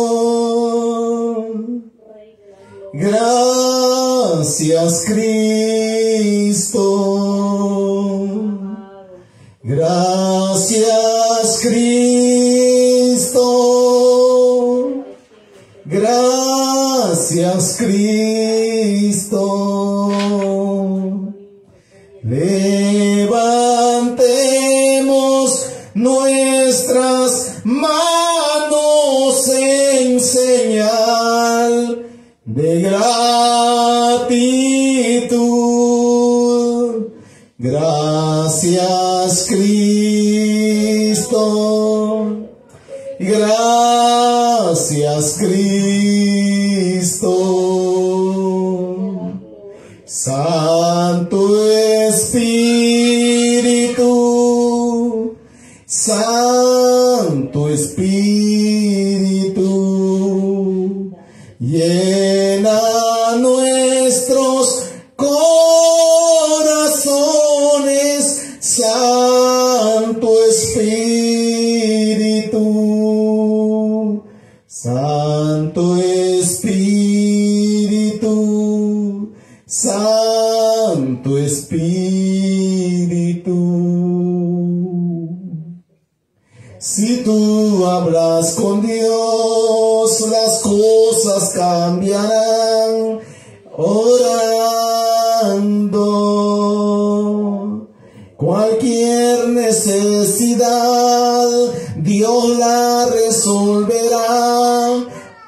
Gracias, Cristo. Gracias, Cristo. Gracias, Cristo. Levantemos nuestras manos en señal de gratitud. Gracias, Cristo. Gracias, Cristo. Santo Espíritu, Santo Espíritu, llena nuestros corazones, Santo Espíritu, Santo Espíritu, Santo Espíritu. Si tú hablas con Dios, las cosas cambiarán. orando. Cualquier necesidad Dios la resolverá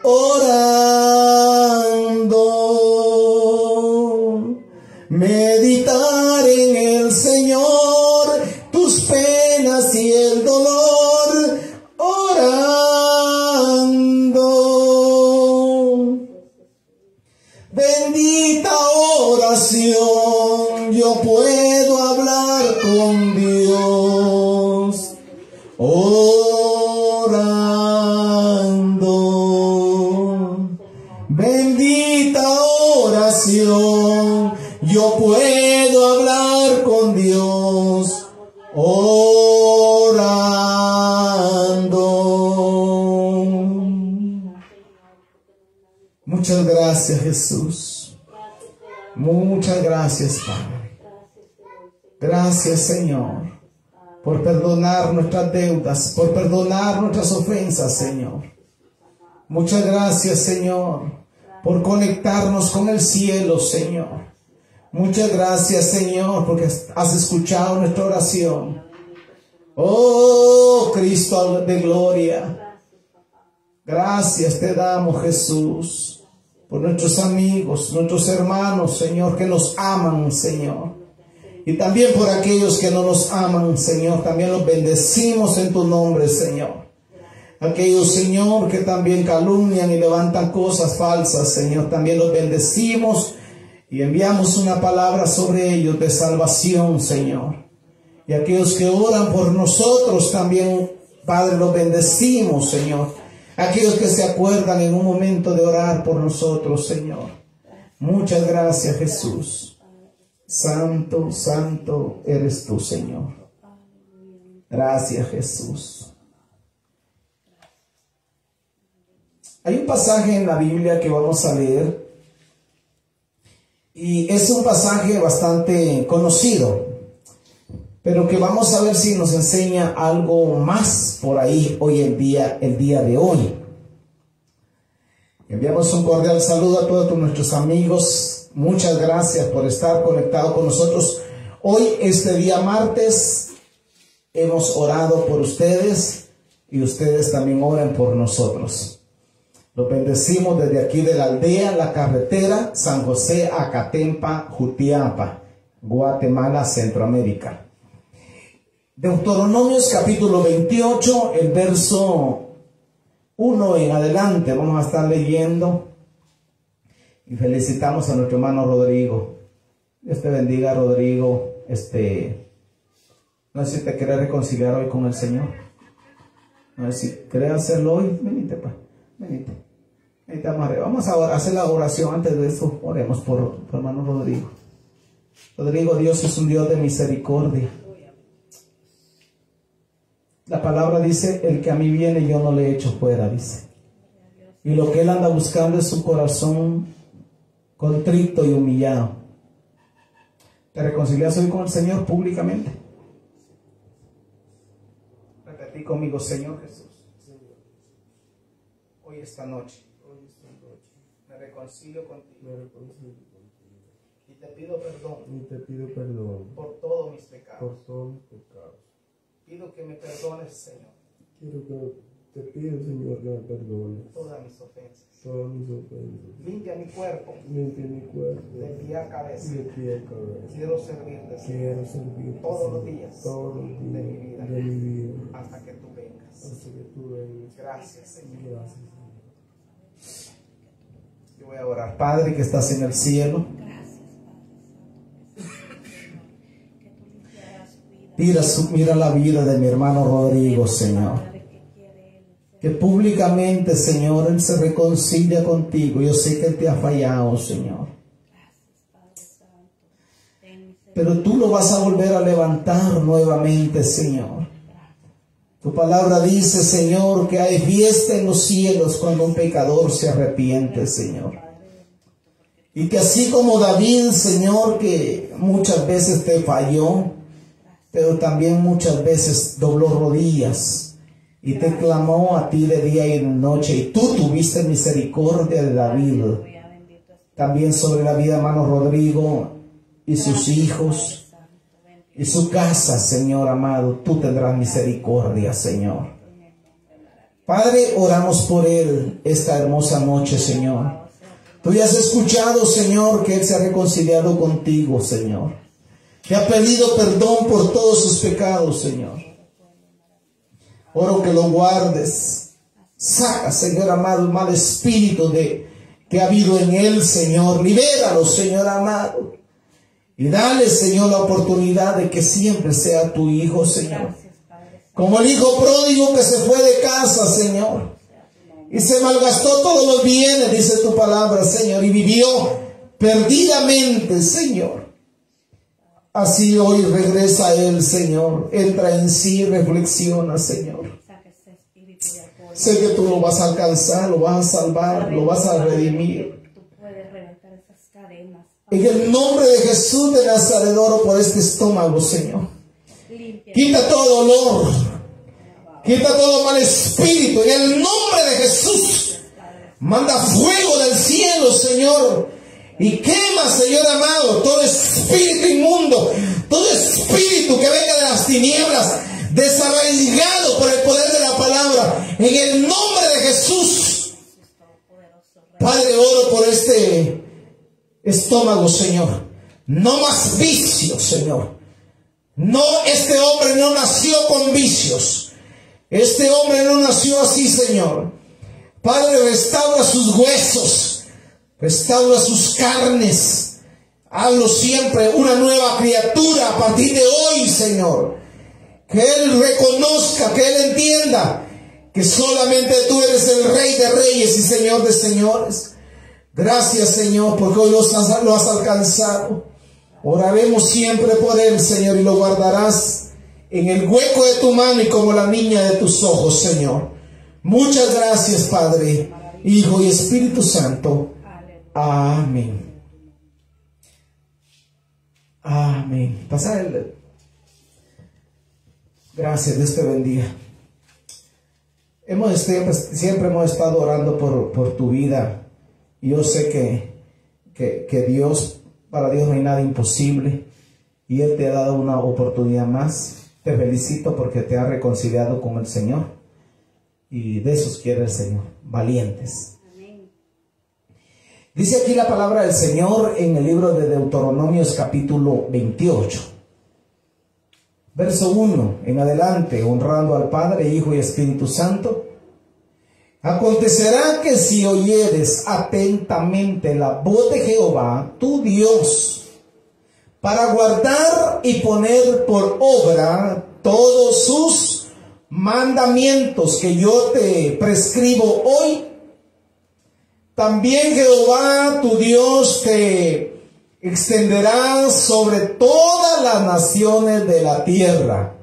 orando. Meditar en el Señor, tus penas y el dolor orando. Bendita oración, yo puedo hablar con Dios orando. Bendita oración, yo puedo hablar con Dios orando. Muchas gracias, Jesús. Muchas gracias, Padre. Gracias, Señor, por perdonar nuestras deudas, por perdonar nuestras ofensas, Señor. Muchas gracias, Señor, por conectarnos con el cielo, Señor. Muchas gracias, Señor, porque has escuchado nuestra oración. Oh, Cristo de gloria. Gracias te damos, Jesús, por nuestros amigos, nuestros hermanos, Señor, que nos aman, Señor. Y también por aquellos que no nos aman, Señor, también los bendecimos en tu nombre, Señor. Aquellos, Señor, que también calumnian y levantan cosas falsas, Señor, también los bendecimos y enviamos una palabra sobre ellos de salvación, Señor. Y aquellos que oran por nosotros también, Padre, los bendecimos, Señor. Aquellos que se acuerdan en un momento de orar por nosotros, Señor. Muchas gracias, Jesús. Santo, santo eres tú, Señor. Gracias, Jesús. Hay un pasaje en la Biblia que vamos a leer y es un pasaje bastante conocido, pero que vamos a ver si nos enseña algo más por ahí hoy en día, el día de hoy. Enviamos un cordial saludo a todos nuestros amigos. Muchas gracias por estar conectados con nosotros. Hoy, este día martes, hemos orado por ustedes y ustedes también oran por nosotros. Los bendecimos desde aquí de la aldea, la carretera, San José, Acatempa, Jutiapa, Guatemala, Centroamérica. Deuteronomios capítulo veintiocho, el verso uno en adelante, vamos a estar leyendo. Y felicitamos a nuestro hermano Rodrigo. Dios te bendiga, Rodrigo. Este, no sé si te querés reconciliar hoy con el Señor. No sé si querés hacerlo hoy. Venite, pues. Venite. Venite, amarre. Vamos a hacer la oración. Antes de eso, oremos por, por hermano Rodrigo. Rodrigo, Dios es un Dios de misericordia. La palabra dice, el que a mí viene yo no le echo fuera, dice. Y lo que él anda buscando es su corazón contrito y humillado. ¿Te reconcilias hoy con el Señor públicamente? Repetí conmigo, Señor Jesús. Hoy esta noche, hoy esta noche me reconcilio contigo. Me reconcilio contigo. Y te pido perdón. Y te pido perdón por todos mis pecados. Por todos mis pecados. Pido que me perdones, Señor. Quiero que te pido, Señor, que me perdones todas mis ofensas. Todas mis ofensas. Limpia mi cuerpo. Limpia mi cuerpo. De pie a cabeza. De pie a cabeza. Quiero servirte, Señor. Quiero servirte todos los días. Todos los días de mi vida. De mi vida. Hasta que tú vengas. Hasta que tú vengas. Gracias, Señor. Gracias, Señor. Yo voy a orar. Padre que estás en el cielo. Mira, mira la vida de mi hermano Rodrigo, Señor. Que públicamente, Señor, él se reconcilia contigo. Yo sé que él te ha fallado, Señor. Pero tú lo vas a volver a levantar nuevamente, Señor. Tu palabra dice, Señor, que hay fiesta en los cielos cuando un pecador se arrepiente, Señor. Y que así como David, Señor, que muchas veces te falló, pero también muchas veces dobló rodillas y te clamó a ti de día y de noche, y tú tuviste misericordia de David. también sobre la vida de hermano Rodrigo y sus hijos y su casa, Señor amado. Tú tendrás misericordia, Señor. Padre, oramos por él esta hermosa noche, Señor. Tú ya has escuchado, Señor, que él se ha reconciliado contigo, Señor. Que ha pedido perdón por todos sus pecados, Señor. Oro que lo guardes. Saca, Señor amado, el mal espíritu de, que ha habido en él, Señor. Libéralo, Señor amado. Y dale, Señor, la oportunidad de que siempre sea tu hijo, Señor. Como el hijo pródigo que se fue de casa, Señor. Y se malgastó todos los bienes, dice tu palabra, Señor. Y vivió perdidamente, Señor. Así hoy regresa a él, Señor. Entra en sí, reflexiona, Señor. Sé que tú lo vas a alcanzar, lo vas a salvar, lo vas a redimir. En el nombre de Jesús de Nazaret oro por este estómago, Señor. Quita todo dolor, quita todo mal espíritu. En el nombre de Jesús, manda fuego del cielo, Señor, y quema, Señor amado, todo espíritu inmundo, todo espíritu que venga de las tinieblas, desarraigado por el poder de la palabra. En el nombre de Jesús, Padre, oro por este estómago, Señor. No más vicios, Señor. No, este hombre no nació con vicios. Este hombre no nació así, Señor. Padre, restaura sus huesos, restaura sus carnes. Hazlo siempre una nueva criatura a partir de hoy, Señor. Que él reconozca, que él entienda que solamente tú eres el Rey de Reyes y Señor de Señores. Gracias, Señor, porque hoy lo has, lo has alcanzado. Oraremos siempre por él, Señor, y lo guardarás en el hueco de tu mano y como la niña de tus ojos, Señor. Muchas gracias, Padre, Hijo y Espíritu Santo. Amén. Amén. Pasar el... Gracias, Dios te bendiga. Hemos siempre, siempre hemos estado orando por, por tu vida. Y yo sé que, que, que Dios, para Dios no hay nada imposible. Y Él te ha dado una oportunidad más. Te felicito porque te has reconciliado con el Señor. Y de esos quiere el Señor, valientes. Amén. Dice aquí la palabra del Señor en el libro de Deuteronomios capítulo veintiocho. Verso uno en adelante, honrando al Padre, Hijo y Espíritu Santo. Acontecerá que si oyeres atentamente la voz de Jehová, tu Dios, para guardar y poner por obra todos sus mandamientos que yo te prescribo hoy, también Jehová tu Dios te extenderá sobre todas las naciones de la tierra.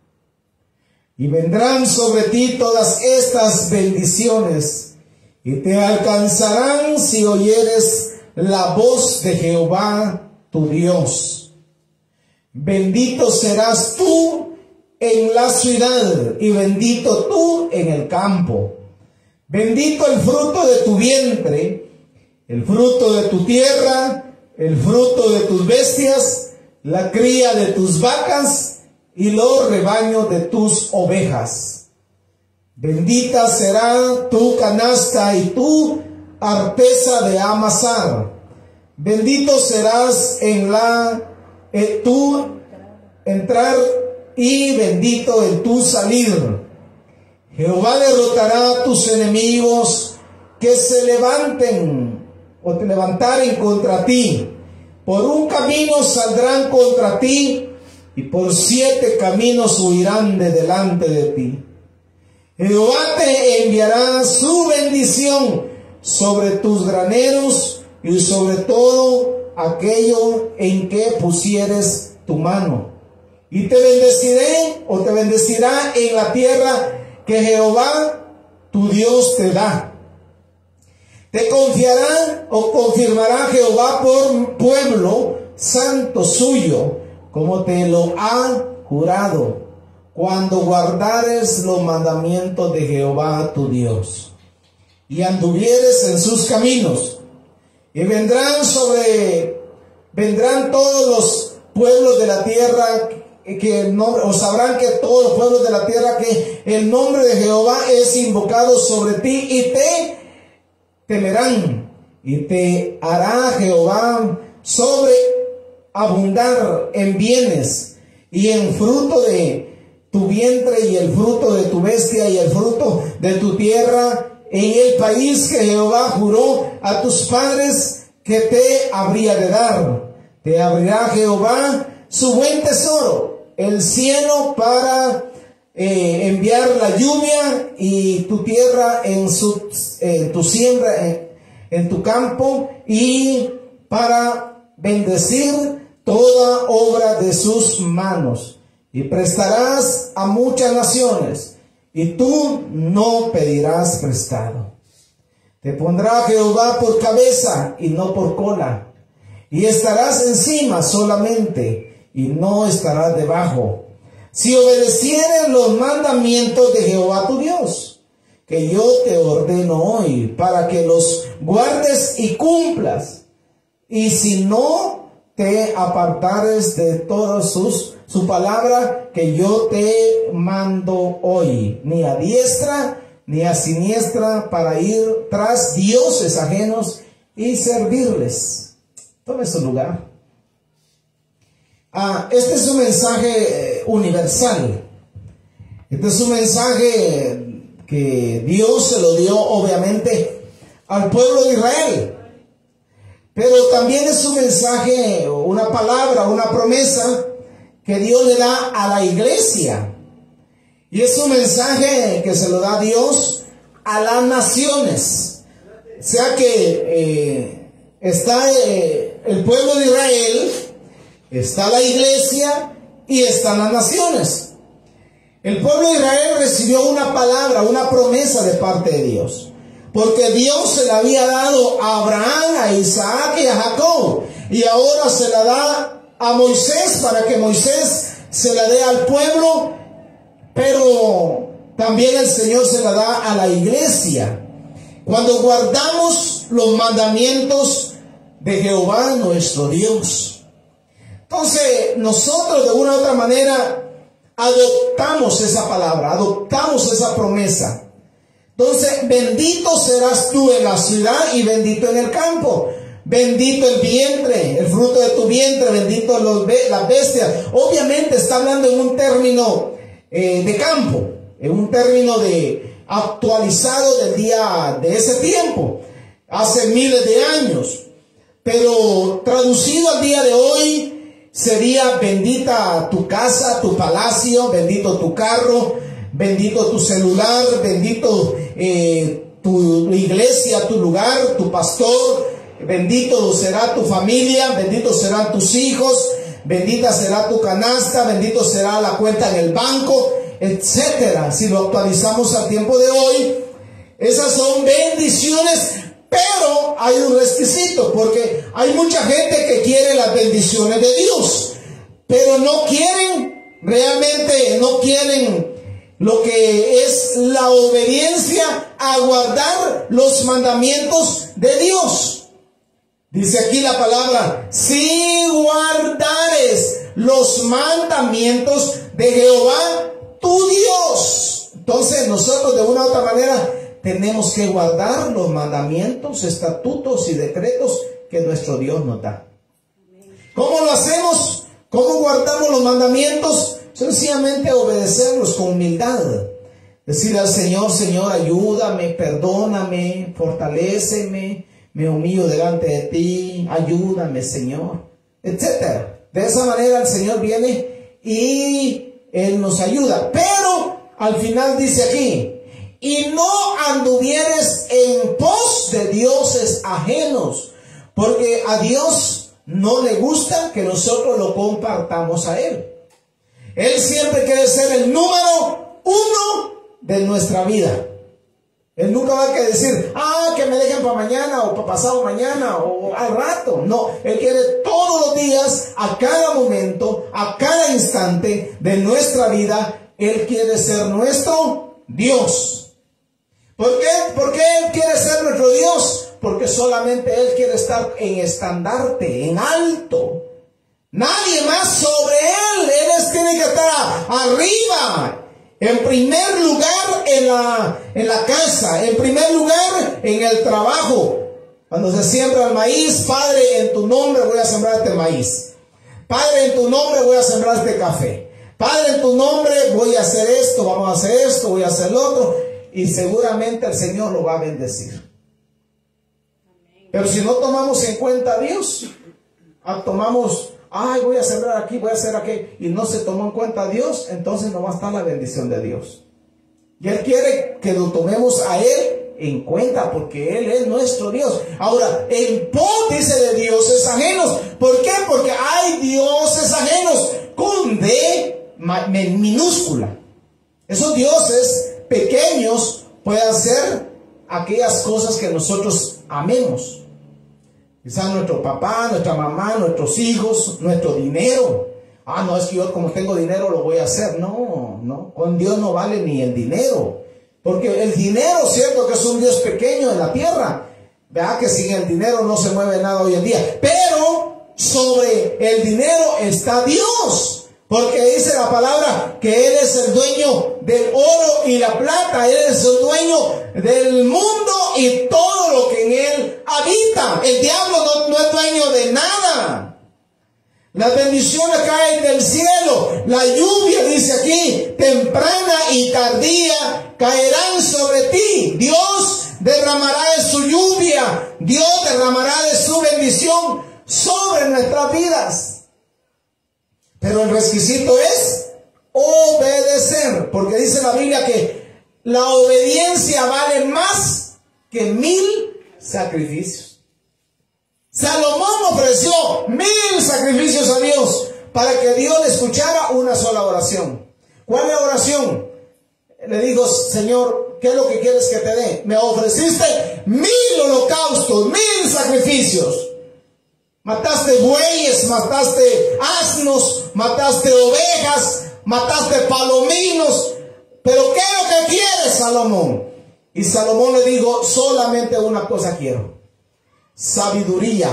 Y vendrán sobre ti todas estas bendiciones, y te alcanzarán si oyeres la voz de Jehová tu Dios. Bendito serás tú en la ciudad, y bendito tú en el campo. Bendito el fruto de tu vientre, el fruto de tu tierra, el fruto de tus bestias, la cría de tus vacas, y los rebaños de tus ovejas. Bendita será tu canasta y tu arteza de amasar. Bendito serás en la en tu entrar y bendito en tu salir. Jehová derrotará a tus enemigos que se levanten o te levantaren contra ti. Por un camino saldrán contra ti, y por siete caminos huirán de delante de ti. Jehová te enviará su bendición sobre tus graneros y sobre todo aquello en que pusieres tu mano. Y te bendeciré o te bendecirá en la tierra que Jehová tu Dios te da. Te confiará o confirmará Jehová por pueblo santo suyo, como te lo ha jurado, cuando guardares los mandamientos de Jehová tu Dios, y anduvieres en sus caminos, Y vendrán sobre, vendrán todos los pueblos de la tierra, que el nombre, o sabrán que todos los pueblos de la tierra que el nombre de Jehová es invocado sobre ti, y te temerán, y te hará Jehová sobreabundar en bienes y en fruto de tu vientre y el fruto de tu bestia y el fruto de tu tierra, en el país que Jehová juró a tus padres que te habría de dar. Te abrirá Jehová su buen tesoro, el cielo, para eh, enviar la lluvia y tu tierra en su en tu siembra en, en tu campo, y para bendecir toda obra de sus manos. Y prestarás a muchas naciones, y tú no pedirás prestado. Te pondrá Jehová por cabeza y no por cola, y estarás encima solamente, y no estarás debajo, si obedecieres los mandamientos de Jehová tu Dios, que yo te ordeno hoy, para que los guardes y cumplas. Y si no te apartares de todas sus su palabra que yo te mando hoy, ni a diestra ni a siniestra, para ir tras dioses ajenos y servirles. Tome su lugar. Ah, este es un mensaje universal. Este es un mensaje que Dios se lo dio obviamente al pueblo de Israel. Pero también es un mensaje, una palabra, una promesa que Dios le da a la iglesia. Y es un mensaje que se lo da Dios a las naciones. O sea que eh, está eh, el pueblo de Israel, está la iglesia y están las naciones. El pueblo de Israel recibió una palabra, una promesa de parte de Dios, porque Dios se la había dado a Abraham, a Isaac y a Jacob, y ahora se la da a Moisés para que Moisés se la dé al pueblo, pero también el Señor se la da a la iglesia. Cuando guardamos los mandamientos de Jehová nuestro Dios, entonces nosotros de una u otra manera adoptamos esa palabra, adoptamos esa promesa. Entonces, bendito serás tú en la ciudad y bendito en el campo. Bendito el vientre, el fruto de tu vientre, bendito los, las bestias. Obviamente está hablando en un término eh, de campo, en un término de actualizado del día de ese tiempo, hace miles de años. Pero traducido al día de hoy sería: bendita tu casa, tu palacio, bendito tu carro, bendito tu celular, bendito eh, tu iglesia, tu lugar, tu pastor, bendito será tu familia, bendito serán tus hijos, bendita será tu canasta, bendito será la cuenta en el banco, etcétera. Si lo actualizamos al tiempo de hoy, esas son bendiciones, pero hay un requisito, porque hay mucha gente que quiere las bendiciones de Dios, pero no quieren, realmente no quieren lo que es la obediencia a guardar los mandamientos de Dios. Dice aquí la palabra: si guardares los mandamientos de Jehová tu Dios. Entonces nosotros de una u otra manera tenemos que guardar los mandamientos, estatutos y decretos que nuestro Dios nos da. ¿Cómo lo hacemos? ¿Cómo guardamos los mandamientos? Sencillamente obedecerlos con humildad. Decirle al Señor: Señor, ayúdame, perdóname, fortaléceme, me humillo delante de ti, ayúdame, Señor, etcétera. De esa manera el Señor viene y Él nos ayuda. Pero al final dice aquí: y no anduvieres en pos de dioses ajenos, porque a Dios no le gusta que nosotros lo compartamos a Él. Él siempre quiere ser el número uno de nuestra vida. Él nunca va a decir: ah, que me dejen para mañana, o para pasado mañana, o al rato. No, Él quiere todos los días, a cada momento, a cada instante de nuestra vida. Él quiere ser nuestro Dios. ¿Por qué? ¿Por qué Él quiere ser nuestro Dios? porque solamente Él quiere estar en estandarte, en alto. Nadie más sobre Él. Él es, tiene que estar arriba. En primer lugar en la, en la casa. En primer lugar en el trabajo. Cuando se siembra el maíz, Padre, en tu nombre voy a sembrar este maíz. Padre, en tu nombre voy a sembrar este café. Padre, en tu nombre voy a hacer esto, vamos a hacer esto, voy a hacer lo otro. Y seguramente el Señor lo va a bendecir. Pero si no tomamos en cuenta a Dios, tomamos, ay, voy a sembrar aquí, voy a hacer aquí, y no se tomó en cuenta a Dios, entonces no va a estar la bendición de Dios. Y Él quiere que lo tomemos a Él en cuenta, porque Él es nuestro Dios. Ahora, en pos, dice, de dioses ajenos. ¿Por qué? Porque hay dioses ajenos con D minúscula. Esos dioses pequeños pueden hacer aquellas cosas que nosotros amemos. Quizás nuestro papá, nuestra mamá, nuestros hijos, nuestro dinero. Ah, no, es que yo como tengo dinero lo voy a hacer. No, no, con Dios no vale ni el dinero. Porque el dinero, cierto que es un Dios pequeño en la tierra. ¿Verdad? Que sin el dinero no se mueve nada hoy en día. Pero sobre el dinero está Dios. Porque dice la palabra que Él es el dueño del oro y la plata. Él es el dueño del mundo y todo lo que en Él habita. El diablo no, no es dueño de nada. Las bendiciones caen del cielo. La lluvia, dice aquí, temprana y tardía, caerán sobre ti. Dios derramará de su lluvia. Dios derramará de su bendición sobre nuestras vidas. Pero el requisito es obedecer. Porque dice la Biblia que la obediencia vale más que mil sacrificios. Salomón ofreció mil sacrificios a Dios para que Dios le escuchara una sola oración. ¿Cuál es la oración? Le dijo, Señor, ¿qué es lo que quieres que te dé? Me ofreciste mil holocaustos, mil sacrificios. Mataste bueyes, mataste asnos, mataste ovejas, mataste palominos. Pero ¿qué es lo que quieres, Salomón? Y Salomón le dijo, solamente una cosa quiero. Sabiduría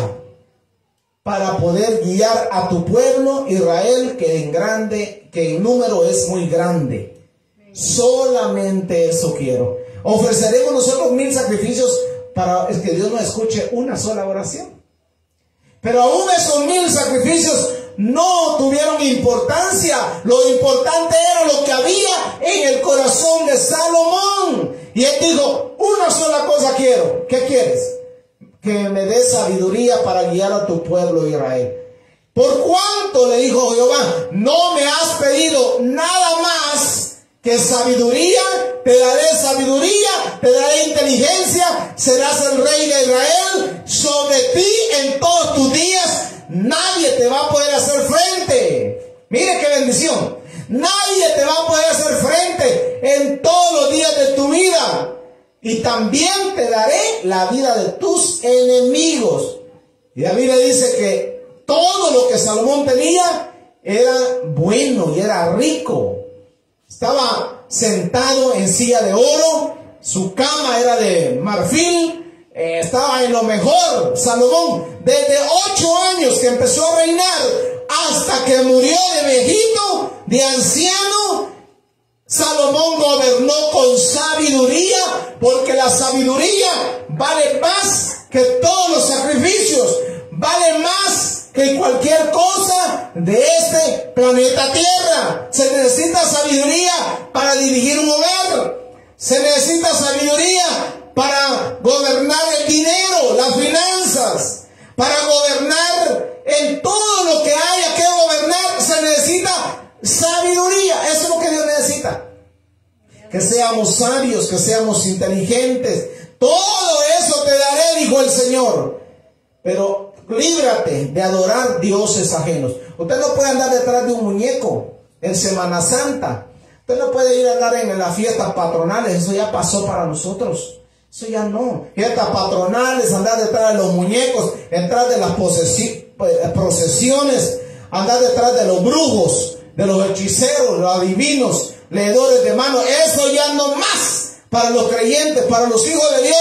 para poder guiar a tu pueblo Israel, que en grande, que en número es muy grande. Solamente eso quiero. Ofreceremos nosotros mil sacrificios para que Dios nos escuche una sola oración. Pero aún esos mil sacrificios no tuvieron importancia. Lo importante era lo que había en el corazón de Salomón. Y él dijo, una sola cosa quiero. ¿Qué quieres? Que me dé sabiduría para guiar a tu pueblo Israel. Por cuanto, le dijo Jehová, no me has pedido nada más que sabiduría, te daré sabiduría, te daré inteligencia, serás el rey de Israel. Sobre ti en todos tus días nadie te va a poder hacer frente. Mire qué bendición. Nadie te va a poder hacer frente en todos los días de tu vida. Y también te daré la vida de tus enemigos. Y la Biblia dice que todo lo que Salomón tenía era bueno y era rico. Estaba sentado en silla de oro, su cama era de marfil, eh, estaba en lo mejor. Salomón, desde ocho años que empezó a reinar hasta que murió de viejito, de anciano, Salomón gobernó con sabiduría, porque la sabiduría vale más que todos los sacrificios, vale más que cualquier cosa de este planeta Tierra. Se necesita sabiduría para dirigir un hogar. Se necesita sabiduría para gobernar el dinero, las finanzas, para gobernar en todo lo que haya que gobernar. Se necesita sabiduría. Eso es lo que Dios necesita. Que seamos sabios, que seamos inteligentes. Todo eso te daré, dijo el Señor. Pero líbrate de adorar dioses ajenos. Usted no puede andar detrás de un muñeco en Semana Santa. Usted no puede ir a andar en las fiestas patronales. Eso ya pasó para nosotros. Eso ya no. Fiestas patronales, andar detrás de los muñecos, detrás de las procesiones, andar detrás de los brujos, de los hechiceros, los adivinos, leedores de manos. Eso ya no más para los creyentes, para los hijos de Dios.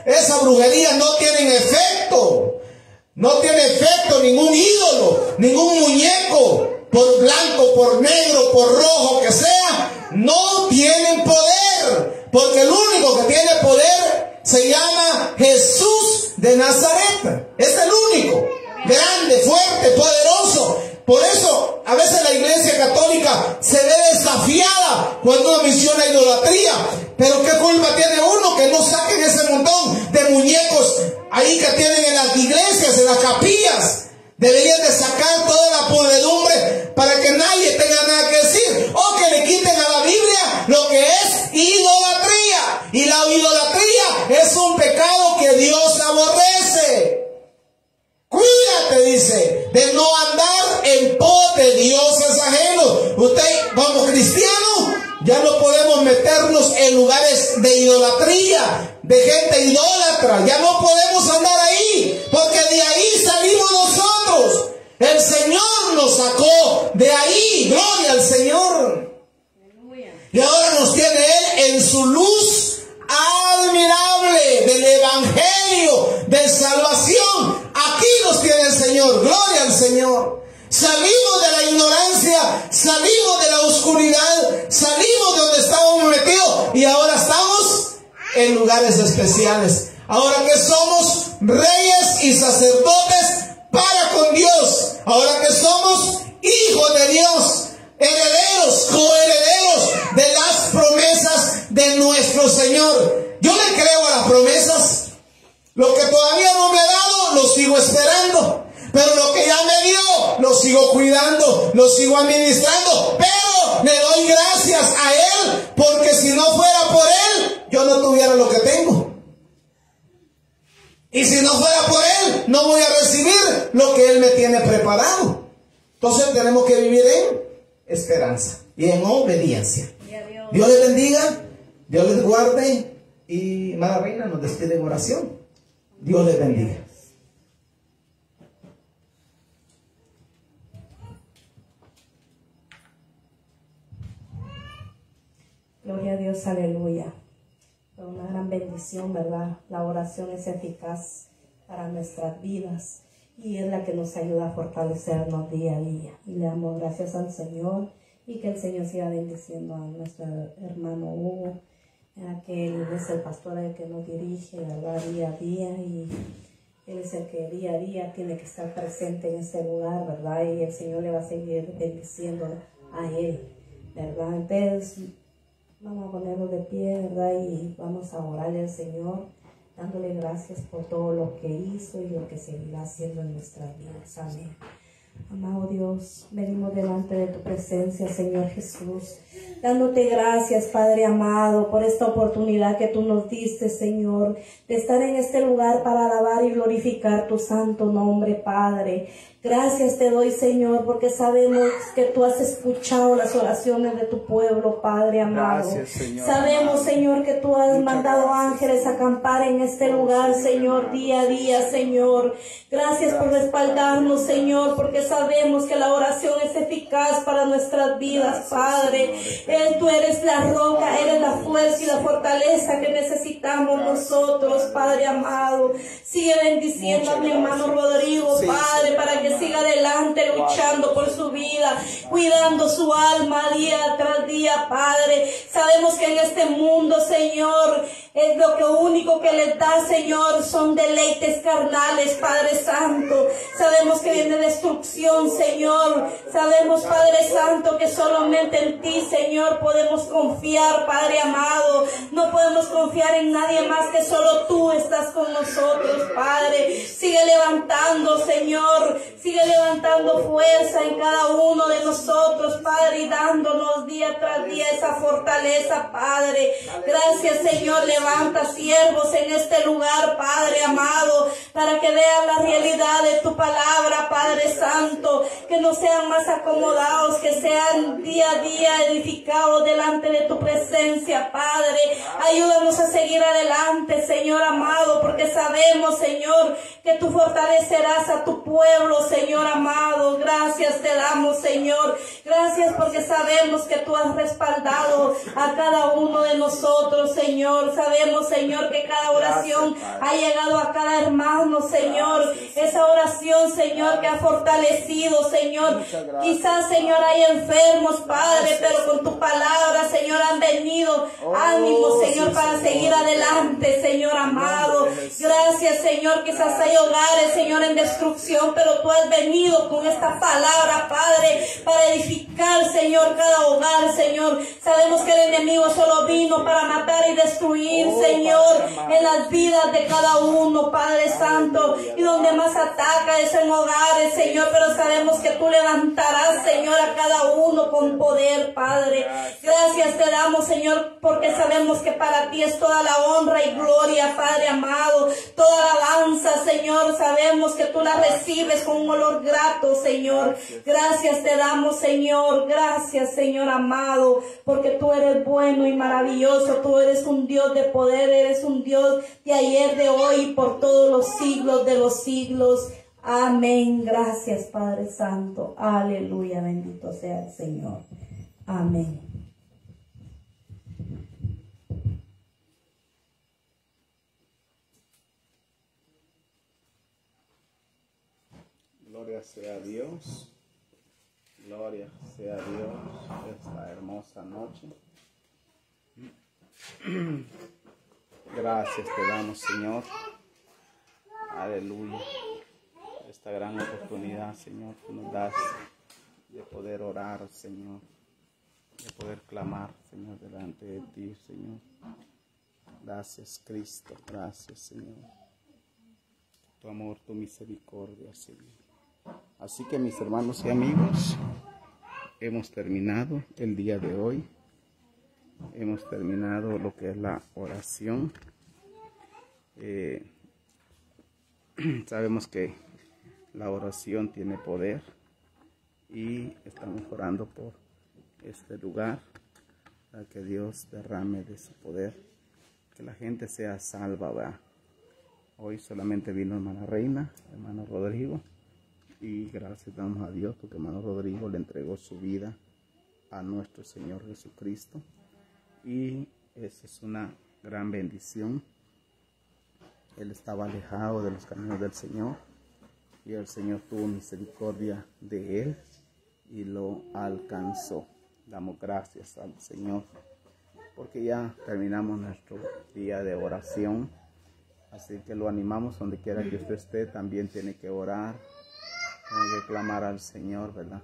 esa brujería no tiene efecto. No tiene efecto ningún ídolo, ningún muñeco, por blanco, por negro, por rojo que sea, no tienen poder. Porque el único que tiene poder se llama Jesús de Nazaret. Es el único, grande, fuerte, poderoso. Por eso a veces la Iglesia Católica se ve desafiada cuando uno menciona idolatría. Pero ¿qué culpa tiene uno que no saquen ese montón de muñecos ahí que tienen en las iglesias, en las capillas? Deberían de sacar toda la podredumbre para que nadie tenga nada que decir. O que le quiten a la Biblia lo que es idolatría. Y la idolatría es un pecado que Dios aborrece. Cuídate, dice, de no andar en pos de dioses ajenos. Usted, como cristiano, ya no podemos meternos en lugares de idolatría, de gente idólatra. Ya no podemos andar ahí, porque de ahí salimos nosotros. El Señor nos sacó de ahí. Gloria al Señor. Y ahora nos tiene Él en su luz admirable del Evangelio de salvación. Aquí nos tiene el Señor. Gloria al Señor. Salimos de la ignorancia, salimos de la oscuridad, salimos de donde estábamos metidos y ahora estamos en lugares especiales. Ahora que somos reyes y sacerdotes para con Dios. Ahora que somos hijos de Dios, herederos, coherederos de las promesas de nuestro Señor. Yo le creo a las promesas. Lo que todavía no me ha dado, lo sigo esperando. Pero lo que ya me dio, lo sigo cuidando, lo sigo administrando. Pero le doy gracias a Él, porque si no fuera por Él, yo no tuviera lo que tengo. Y si no fuera por Él, no voy a recibir lo que Él me tiene preparado. Entonces tenemos que vivir en esperanza y en obediencia. Dios les bendiga, Dios les guarde. Y Madre Reina nos despide en oración. Dios les bendiga. Gloria a Dios, aleluya. Fue una gran bendición, ¿verdad? La oración es eficaz para nuestras vidas y es la que nos ayuda a fortalecernos día a día. Y le damos gracias al Señor y que el Señor siga bendiciendo a nuestro hermano Hugo, que Él es el pastor el que nos dirige, ¿verdad? Día a día, y Él es el que día a día tiene que estar presente en ese lugar, ¿verdad? Y el Señor le va a seguir bendiciendo a Él, ¿verdad? Entonces, vamos a ponerlo de pie, ¿verdad? Y vamos a orarle al Señor, dándole gracias por todo lo que hizo y lo que seguirá haciendo en nuestras vidas. Amén. Amado Dios, venimos delante de tu presencia, Señor Jesús, dándote gracias, Padre amado, por esta oportunidad que tú nos diste, Señor, de estar en este lugar para alabar y glorificar tu santo nombre, Padre. Gracias te doy, Señor, porque sabemos que tú has escuchado las oraciones de tu pueblo, Padre amado. Gracias, Señor. Sabemos, Señor, que tú has Muchas mandado gracias, ángeles a acampar en este lugar, Señor, día a día, Señor. Gracias por respaldarnos, Señor, porque sabemos que la oración es eficaz para nuestras vidas, Padre. Él, tú eres la roca, eres la fuerza y la fortaleza que necesitamos nosotros, Padre amado. Sigue bendiciendo a mi hermano Rodrigo, Padre, para que siga adelante luchando por su vida, cuidando su alma día tras día, Padre. Sabemos que en este mundo, Señor, es lo que único que les da, Señor, son deleites carnales, Padre Santo. Sabemos que viene destrucción, Señor. Sabemos, Padre Santo, que solamente en ti, Señor, podemos confiar, Padre amado. No podemos confiar en nadie más, que solo tú estás con nosotros, Padre. Sigue levantando, Señor. Sigue levantando fuerza en cada uno de nosotros, Padre, y dándonos día tras día esa fortaleza, Padre. Gracias, Señor. Levanta siervos en este lugar, Padre amado, para que vean la realidad de tu palabra, Padre Santo. Que no sean más acomodados, que sean día a día edificados delante de tu presencia, Padre. Ayúdanos a seguir adelante, Señor amado, porque sabemos, Señor, que tú fortalecerás a tu pueblo, pueblo, Señor amado. Gracias te damos, Señor. Gracias porque sabemos que tú has respaldado a cada uno de nosotros, Señor. Sabemos, Señor, que cada oración ha llegado a cada hermano, Señor. Esa oración, Señor, que ha fortalecido, Señor. Quizás, Señor, hay enfermos, Padre, pero con tu palabra, Señor, han venido ánimo, Señor, para seguir adelante, Señor amado. Gracias, Señor. Quizás hay hogares, Señor, en destrucción, pero tú has venido con esta palabra, Padre, para edificar, Señor, cada hogar, Señor. Sabemos que el enemigo solo vino para matar y destruir, Señor, en las vidas de cada uno, Padre Santo. Y donde más ataca es en hogares, Señor, pero sabemos que tú levantarás, Señor, a cada uno con poder, Padre. Gracias te damos, Señor, porque sabemos que para ti es toda la honra y gloria, Padre amado. Toda la alabanza, Señor, sabemos que tú la recibes con un olor grato, Señor. Gracias te damos, Señor. Gracias, Señor amado, porque tú eres bueno y maravilloso. Tú eres un Dios de poder, eres un Dios de ayer, de hoy y por todos los siglos de los siglos. Amén. Gracias, Padre Santo. Aleluya. Bendito sea el Señor. Amén. Gloria sea a Dios. Gloria sea a Dios esta hermosa noche. Gracias te damos, Señor. Aleluya. Esta gran oportunidad, Señor, que nos das de poder orar, Señor. De poder clamar, Señor, delante de ti, Señor. Gracias, Cristo. Gracias, Señor. Tu amor, tu misericordia, Señor. Así que, mis hermanos y amigos, hemos terminado el día de hoy. Hemos terminado lo que es la oración. Eh, sabemos que la oración tiene poder y estamos orando por este lugar para que Dios derrame de su poder, que la gente sea salva, ¿verdad? Hoy solamente vino hermana Reina, hermano Rodrigo, y gracias damos a Dios porque hermano Rodrigo le entregó su vida a nuestro Señor Jesucristo, y esa es una gran bendición. Él estaba alejado de los caminos del Señor y el Señor tuvo misericordia de él y lo alcanzó. Damos gracias al Señor porque ya terminamos nuestro día de oración. Así que lo animamos, donde quiera que usted esté, también tiene que orar, tiene que clamar al Señor, ¿verdad?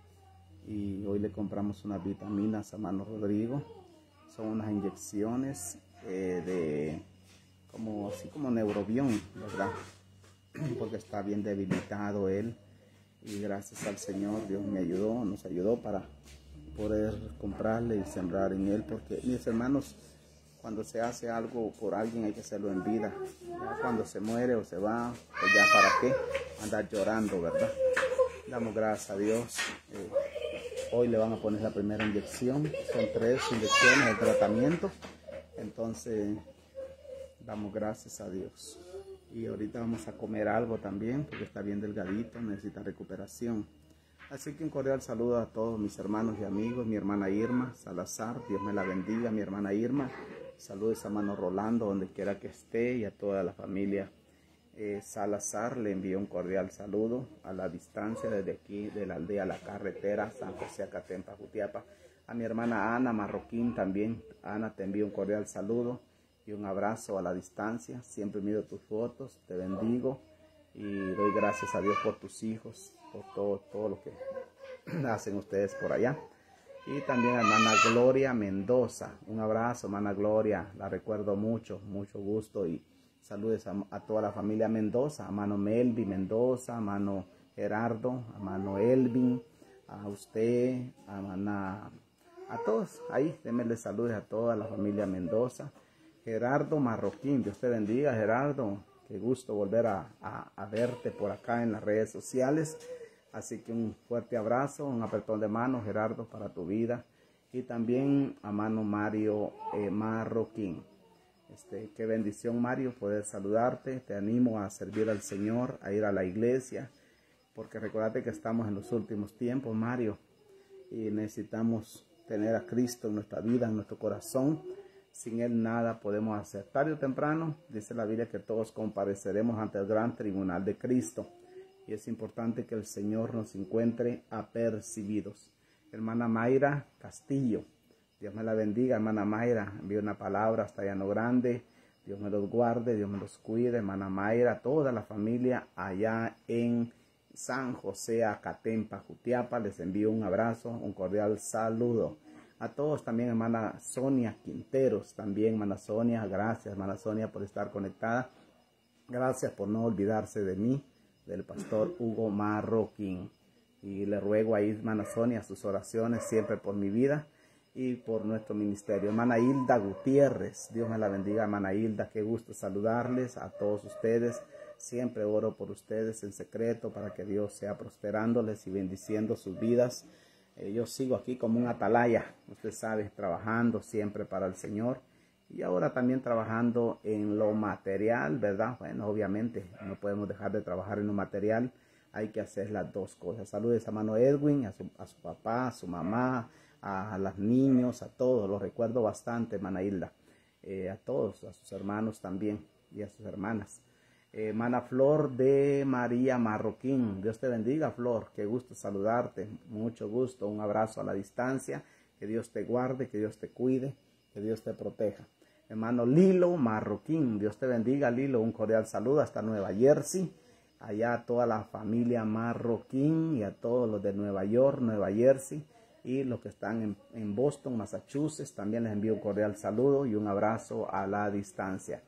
Y hoy le compramos unas vitaminas a hermano Rodrigo. Son unas inyecciones eh, de, como así como Neurobión, ¿verdad? Porque está bien debilitado él. Y gracias al Señor, Dios me ayudó, nos ayudó para poder comprarle y sembrar en él. Porque, mis hermanos, cuando se hace algo por alguien hay que hacerlo en vida. Ya cuando se muere o se va, pues ya para qué andar llorando, ¿verdad? Damos gracias a Dios. Eh, hoy le van a poner la primera inyección. Son tres inyecciones de tratamiento. Entonces, damos gracias a Dios. Y ahorita vamos a comer algo también, porque está bien delgadito, necesita recuperación. Así que un cordial saludo a todos mis hermanos y amigos, mi hermana Irma Salazar, Dios me la bendiga, mi hermana Irma. Saludos a hermano Rolando, donde quiera que esté, y a toda la familia eh, Salazar. Le envío un cordial saludo a la distancia desde aquí, de la aldea La Carretera, San José Acatempa, Jutiapa. A mi hermana Ana Marroquín también. Ana, te envío un cordial saludo y un abrazo a la distancia. Siempre miro tus fotos, te bendigo y doy gracias a Dios por tus hijos, por todo, todo lo que hacen ustedes por allá. Y también a hermana Gloria Mendoza, un abrazo hermana Gloria, la recuerdo mucho, mucho gusto, y saludos a, a toda la familia Mendoza, a hermano Melvi Mendoza, a hermano Gerardo, a hermano Elvin, a usted, a hermana, a todos ahí, démenle saludos a toda la familia Mendoza. Gerardo Marroquín, Dios te bendiga, Gerardo, qué gusto volver a, a, a verte por acá en las redes sociales. Así que un fuerte abrazo, un apretón de mano, Gerardo, para tu vida. Y también a mano Mario eh, Marroquín. Este, qué bendición, Mario, poder saludarte. Te animo a servir al Señor, a ir a la iglesia. porque recordate que estamos en los últimos tiempos, Mario, y necesitamos tener a Cristo en nuestra vida, en nuestro corazón. Sin Él nada podemos hacer. Tarde o temprano, dice la Biblia, que todos compareceremos ante el gran tribunal de Cristo. Y es importante que el Señor nos encuentre apercibidos. Hermana Mayra Castillo, Dios me la bendiga. Hermana Mayra, envío una palabra hasta Llano Grande. Dios me los guarde, Dios me los cuide. Hermana Mayra, toda la familia allá en San José, Acatempa, Jutiapa, les envío un abrazo, un cordial saludo. A todos también, hermana Sonia Quinteros, también hermana Sonia, gracias hermana Sonia por estar conectada. Gracias por no olvidarse de mí, del pastor Hugo Marroquín. Y le ruego ahí, hermana Sonia, sus oraciones siempre por mi vida y por nuestro ministerio. Hermana Hilda Gutiérrez, Dios me la bendiga, hermana Hilda, qué gusto saludarles a todos ustedes. Siempre oro por ustedes en secreto para que Dios sea prosperándoles y bendiciendo sus vidas. Eh, yo sigo aquí como un atalaya, usted sabe, trabajando siempre para el Señor. Y ahora también trabajando en lo material, ¿verdad? Bueno, obviamente no podemos dejar de trabajar en lo material. Hay que hacer las dos cosas. Saludes a hermano Edwin, a su, a su papá, a su mamá, a, a los niños, a todos. Los recuerdo bastante, hermana Hilda. Eh, a todos, a sus hermanos también y a sus hermanas. Eh, hermana Flor de María Marroquín. Dios te bendiga, Flor. Qué gusto saludarte. Mucho gusto. Un abrazo a la distancia. Que Dios te guarde, que Dios te cuide, que Dios te proteja. Hermano Lilo Marroquín, Dios te bendiga, Lilo, un cordial saludo hasta Nueva Jersey, allá a toda la familia Marroquín y a todos los de Nueva York, Nueva Jersey y los que están en, en Boston, Massachusetts, también les envío un cordial saludo y un abrazo a la distancia.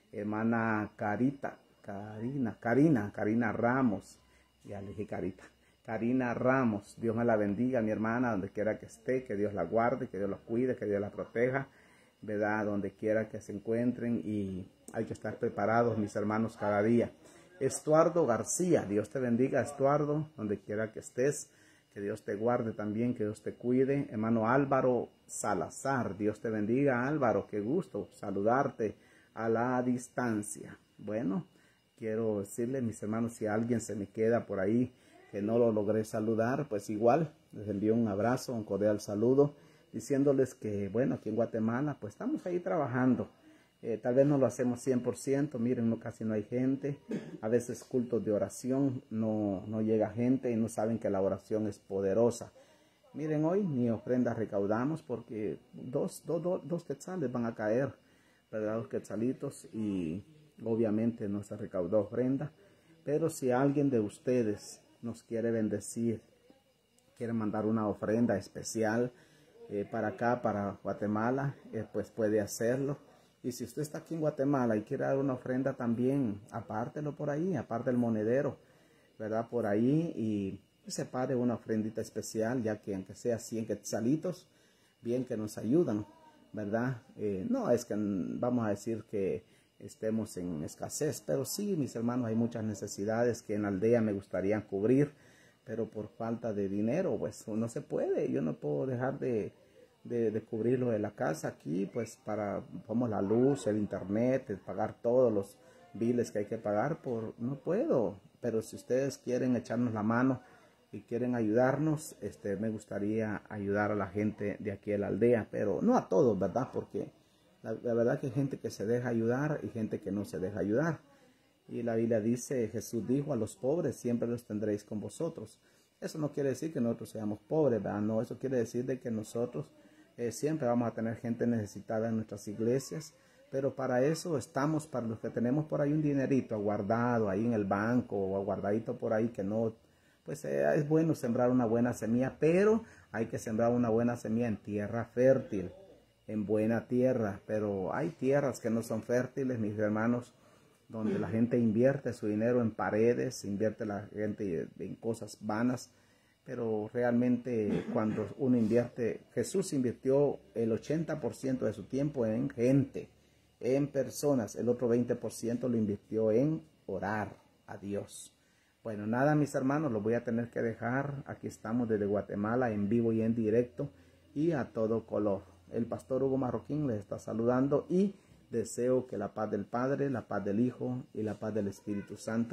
Hermana Carita, Karina, Karina, Karina Ramos, ya le dije Carita, Karina Ramos, Dios me la bendiga, mi hermana, donde quiera que esté, que Dios la guarde, que Dios la cuide, que Dios la proteja, ¿verdad? Donde quiera que se encuentren y hay que estar preparados, mis hermanos, cada día. Estuardo García, Dios te bendiga, Estuardo, donde quiera que estés, que Dios te guarde también, que Dios te cuide. Hermano Álvaro Salazar, Dios te bendiga, Álvaro, qué gusto saludarte a la distancia. Bueno, quiero decirle, mis hermanos, si alguien se me queda por ahí que no lo logré saludar, pues igual, les envío un abrazo, un cordial saludo, diciéndoles que, bueno, aquí en Guatemala, pues estamos ahí trabajando. Eh, tal vez no lo hacemos cien por ciento, miren, no, casi no hay gente. A veces cultos de oración no, no llega gente y no saben que la oración es poderosa. Miren, hoy ni ofrendas recaudamos porque dos, dos, dos, dos quetzales van a caer, ¿verdad? Dos quetzalitos y obviamente no se recaudó ofrenda. Pero si alguien de ustedes nos quiere bendecir, quiere mandar una ofrenda especial, Eh, para acá, para Guatemala, eh, pues puede hacerlo. Y si usted está aquí en Guatemala y quiere dar una ofrenda también, apártelo por ahí, aparte el monedero, ¿verdad? Por ahí y separe una ofrendita especial, ya que aunque sea cien quetzalitos, bien que nos ayudan, ¿verdad? Eh, no es que vamos a decir que estemos en escasez, pero sí, mis hermanos, hay muchas necesidades que en la aldea me gustaría cubrir, pero por falta de dinero, pues no se puede. Yo no puedo dejar de, de, de cubrir lo de la casa aquí, pues para, como la luz, el internet, el pagar todos los biles que hay que pagar, por no puedo. Pero si ustedes quieren echarnos la mano y quieren ayudarnos, este, me gustaría ayudar a la gente de aquí de la aldea, pero no a todos, ¿verdad? Porque la, la verdad que hay gente que se deja ayudar y gente que no se deja ayudar. Y la Biblia dice, Jesús dijo, a los pobres siempre los tendréis con vosotros. Eso no quiere decir que nosotros seamos pobres, ¿verdad? No, eso quiere decir de que nosotros eh, siempre vamos a tener gente necesitada en nuestras iglesias. Pero para eso estamos, para los que tenemos por ahí un dinerito aguardado ahí en el banco o aguardadito por ahí que no, pues eh, es bueno sembrar una buena semilla, pero hay que sembrar una buena semilla en tierra fértil, en buena tierra. Pero hay tierras que no son fértiles, mis hermanos, donde la gente invierte su dinero en paredes, invierte la gente en cosas vanas, pero realmente cuando uno invierte, Jesús invirtió el ochenta por ciento de su tiempo en gente, en personas, el otro veinte por ciento lo invirtió en orar a Dios. Bueno, nada, mis hermanos, lo voy a tener que dejar. Aquí estamos desde Guatemala, en vivo y en directo, y a todo color. El pastor Hugo Marroquín les está saludando y deseo que la paz del Padre, la paz del Hijo y la paz del Espíritu Santo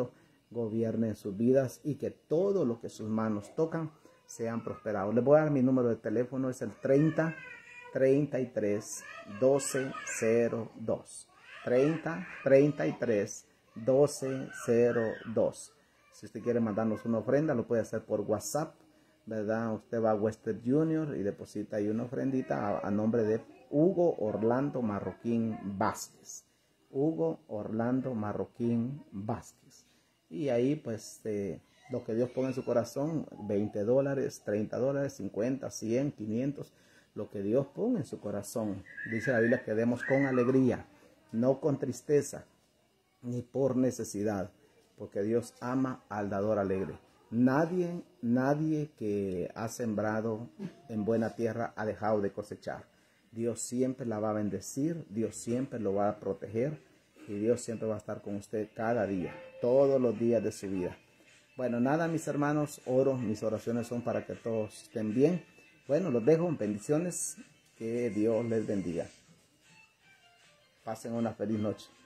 gobierne en sus vidas y que todo lo que sus manos tocan sean prosperados. Les voy a dar mi número de teléfono, es el treinta, treinta y tres, doce, cero dos. treinta, treinta y tres, doce, cero dos. Si usted quiere mandarnos una ofrenda, lo puede hacer por WhatsApp, ¿verdad? Usted va a Western Junior y deposita ahí una ofrendita a, a nombre de Hugo Orlando Marroquín Vázquez. Hugo Orlando Marroquín Vázquez. Y ahí pues eh, lo que Dios ponga en su corazón, veinte dólares, treinta dólares, cincuenta, cien, quinientos, lo que Dios ponga en su corazón. Dice la Biblia que demos con alegría, no con tristeza, ni por necesidad, porque Dios ama al dador alegre. Nadie, nadie que ha sembrado en buena tierra ha dejado de cosechar. Dios siempre la va a bendecir, Dios siempre lo va a proteger y Dios siempre va a estar con usted cada día, todos los días de su vida. Bueno, nada, mis hermanos, oro, mis oraciones son para que todos estén bien. Bueno, los dejo en bendiciones, que Dios les bendiga. Pasen una feliz noche.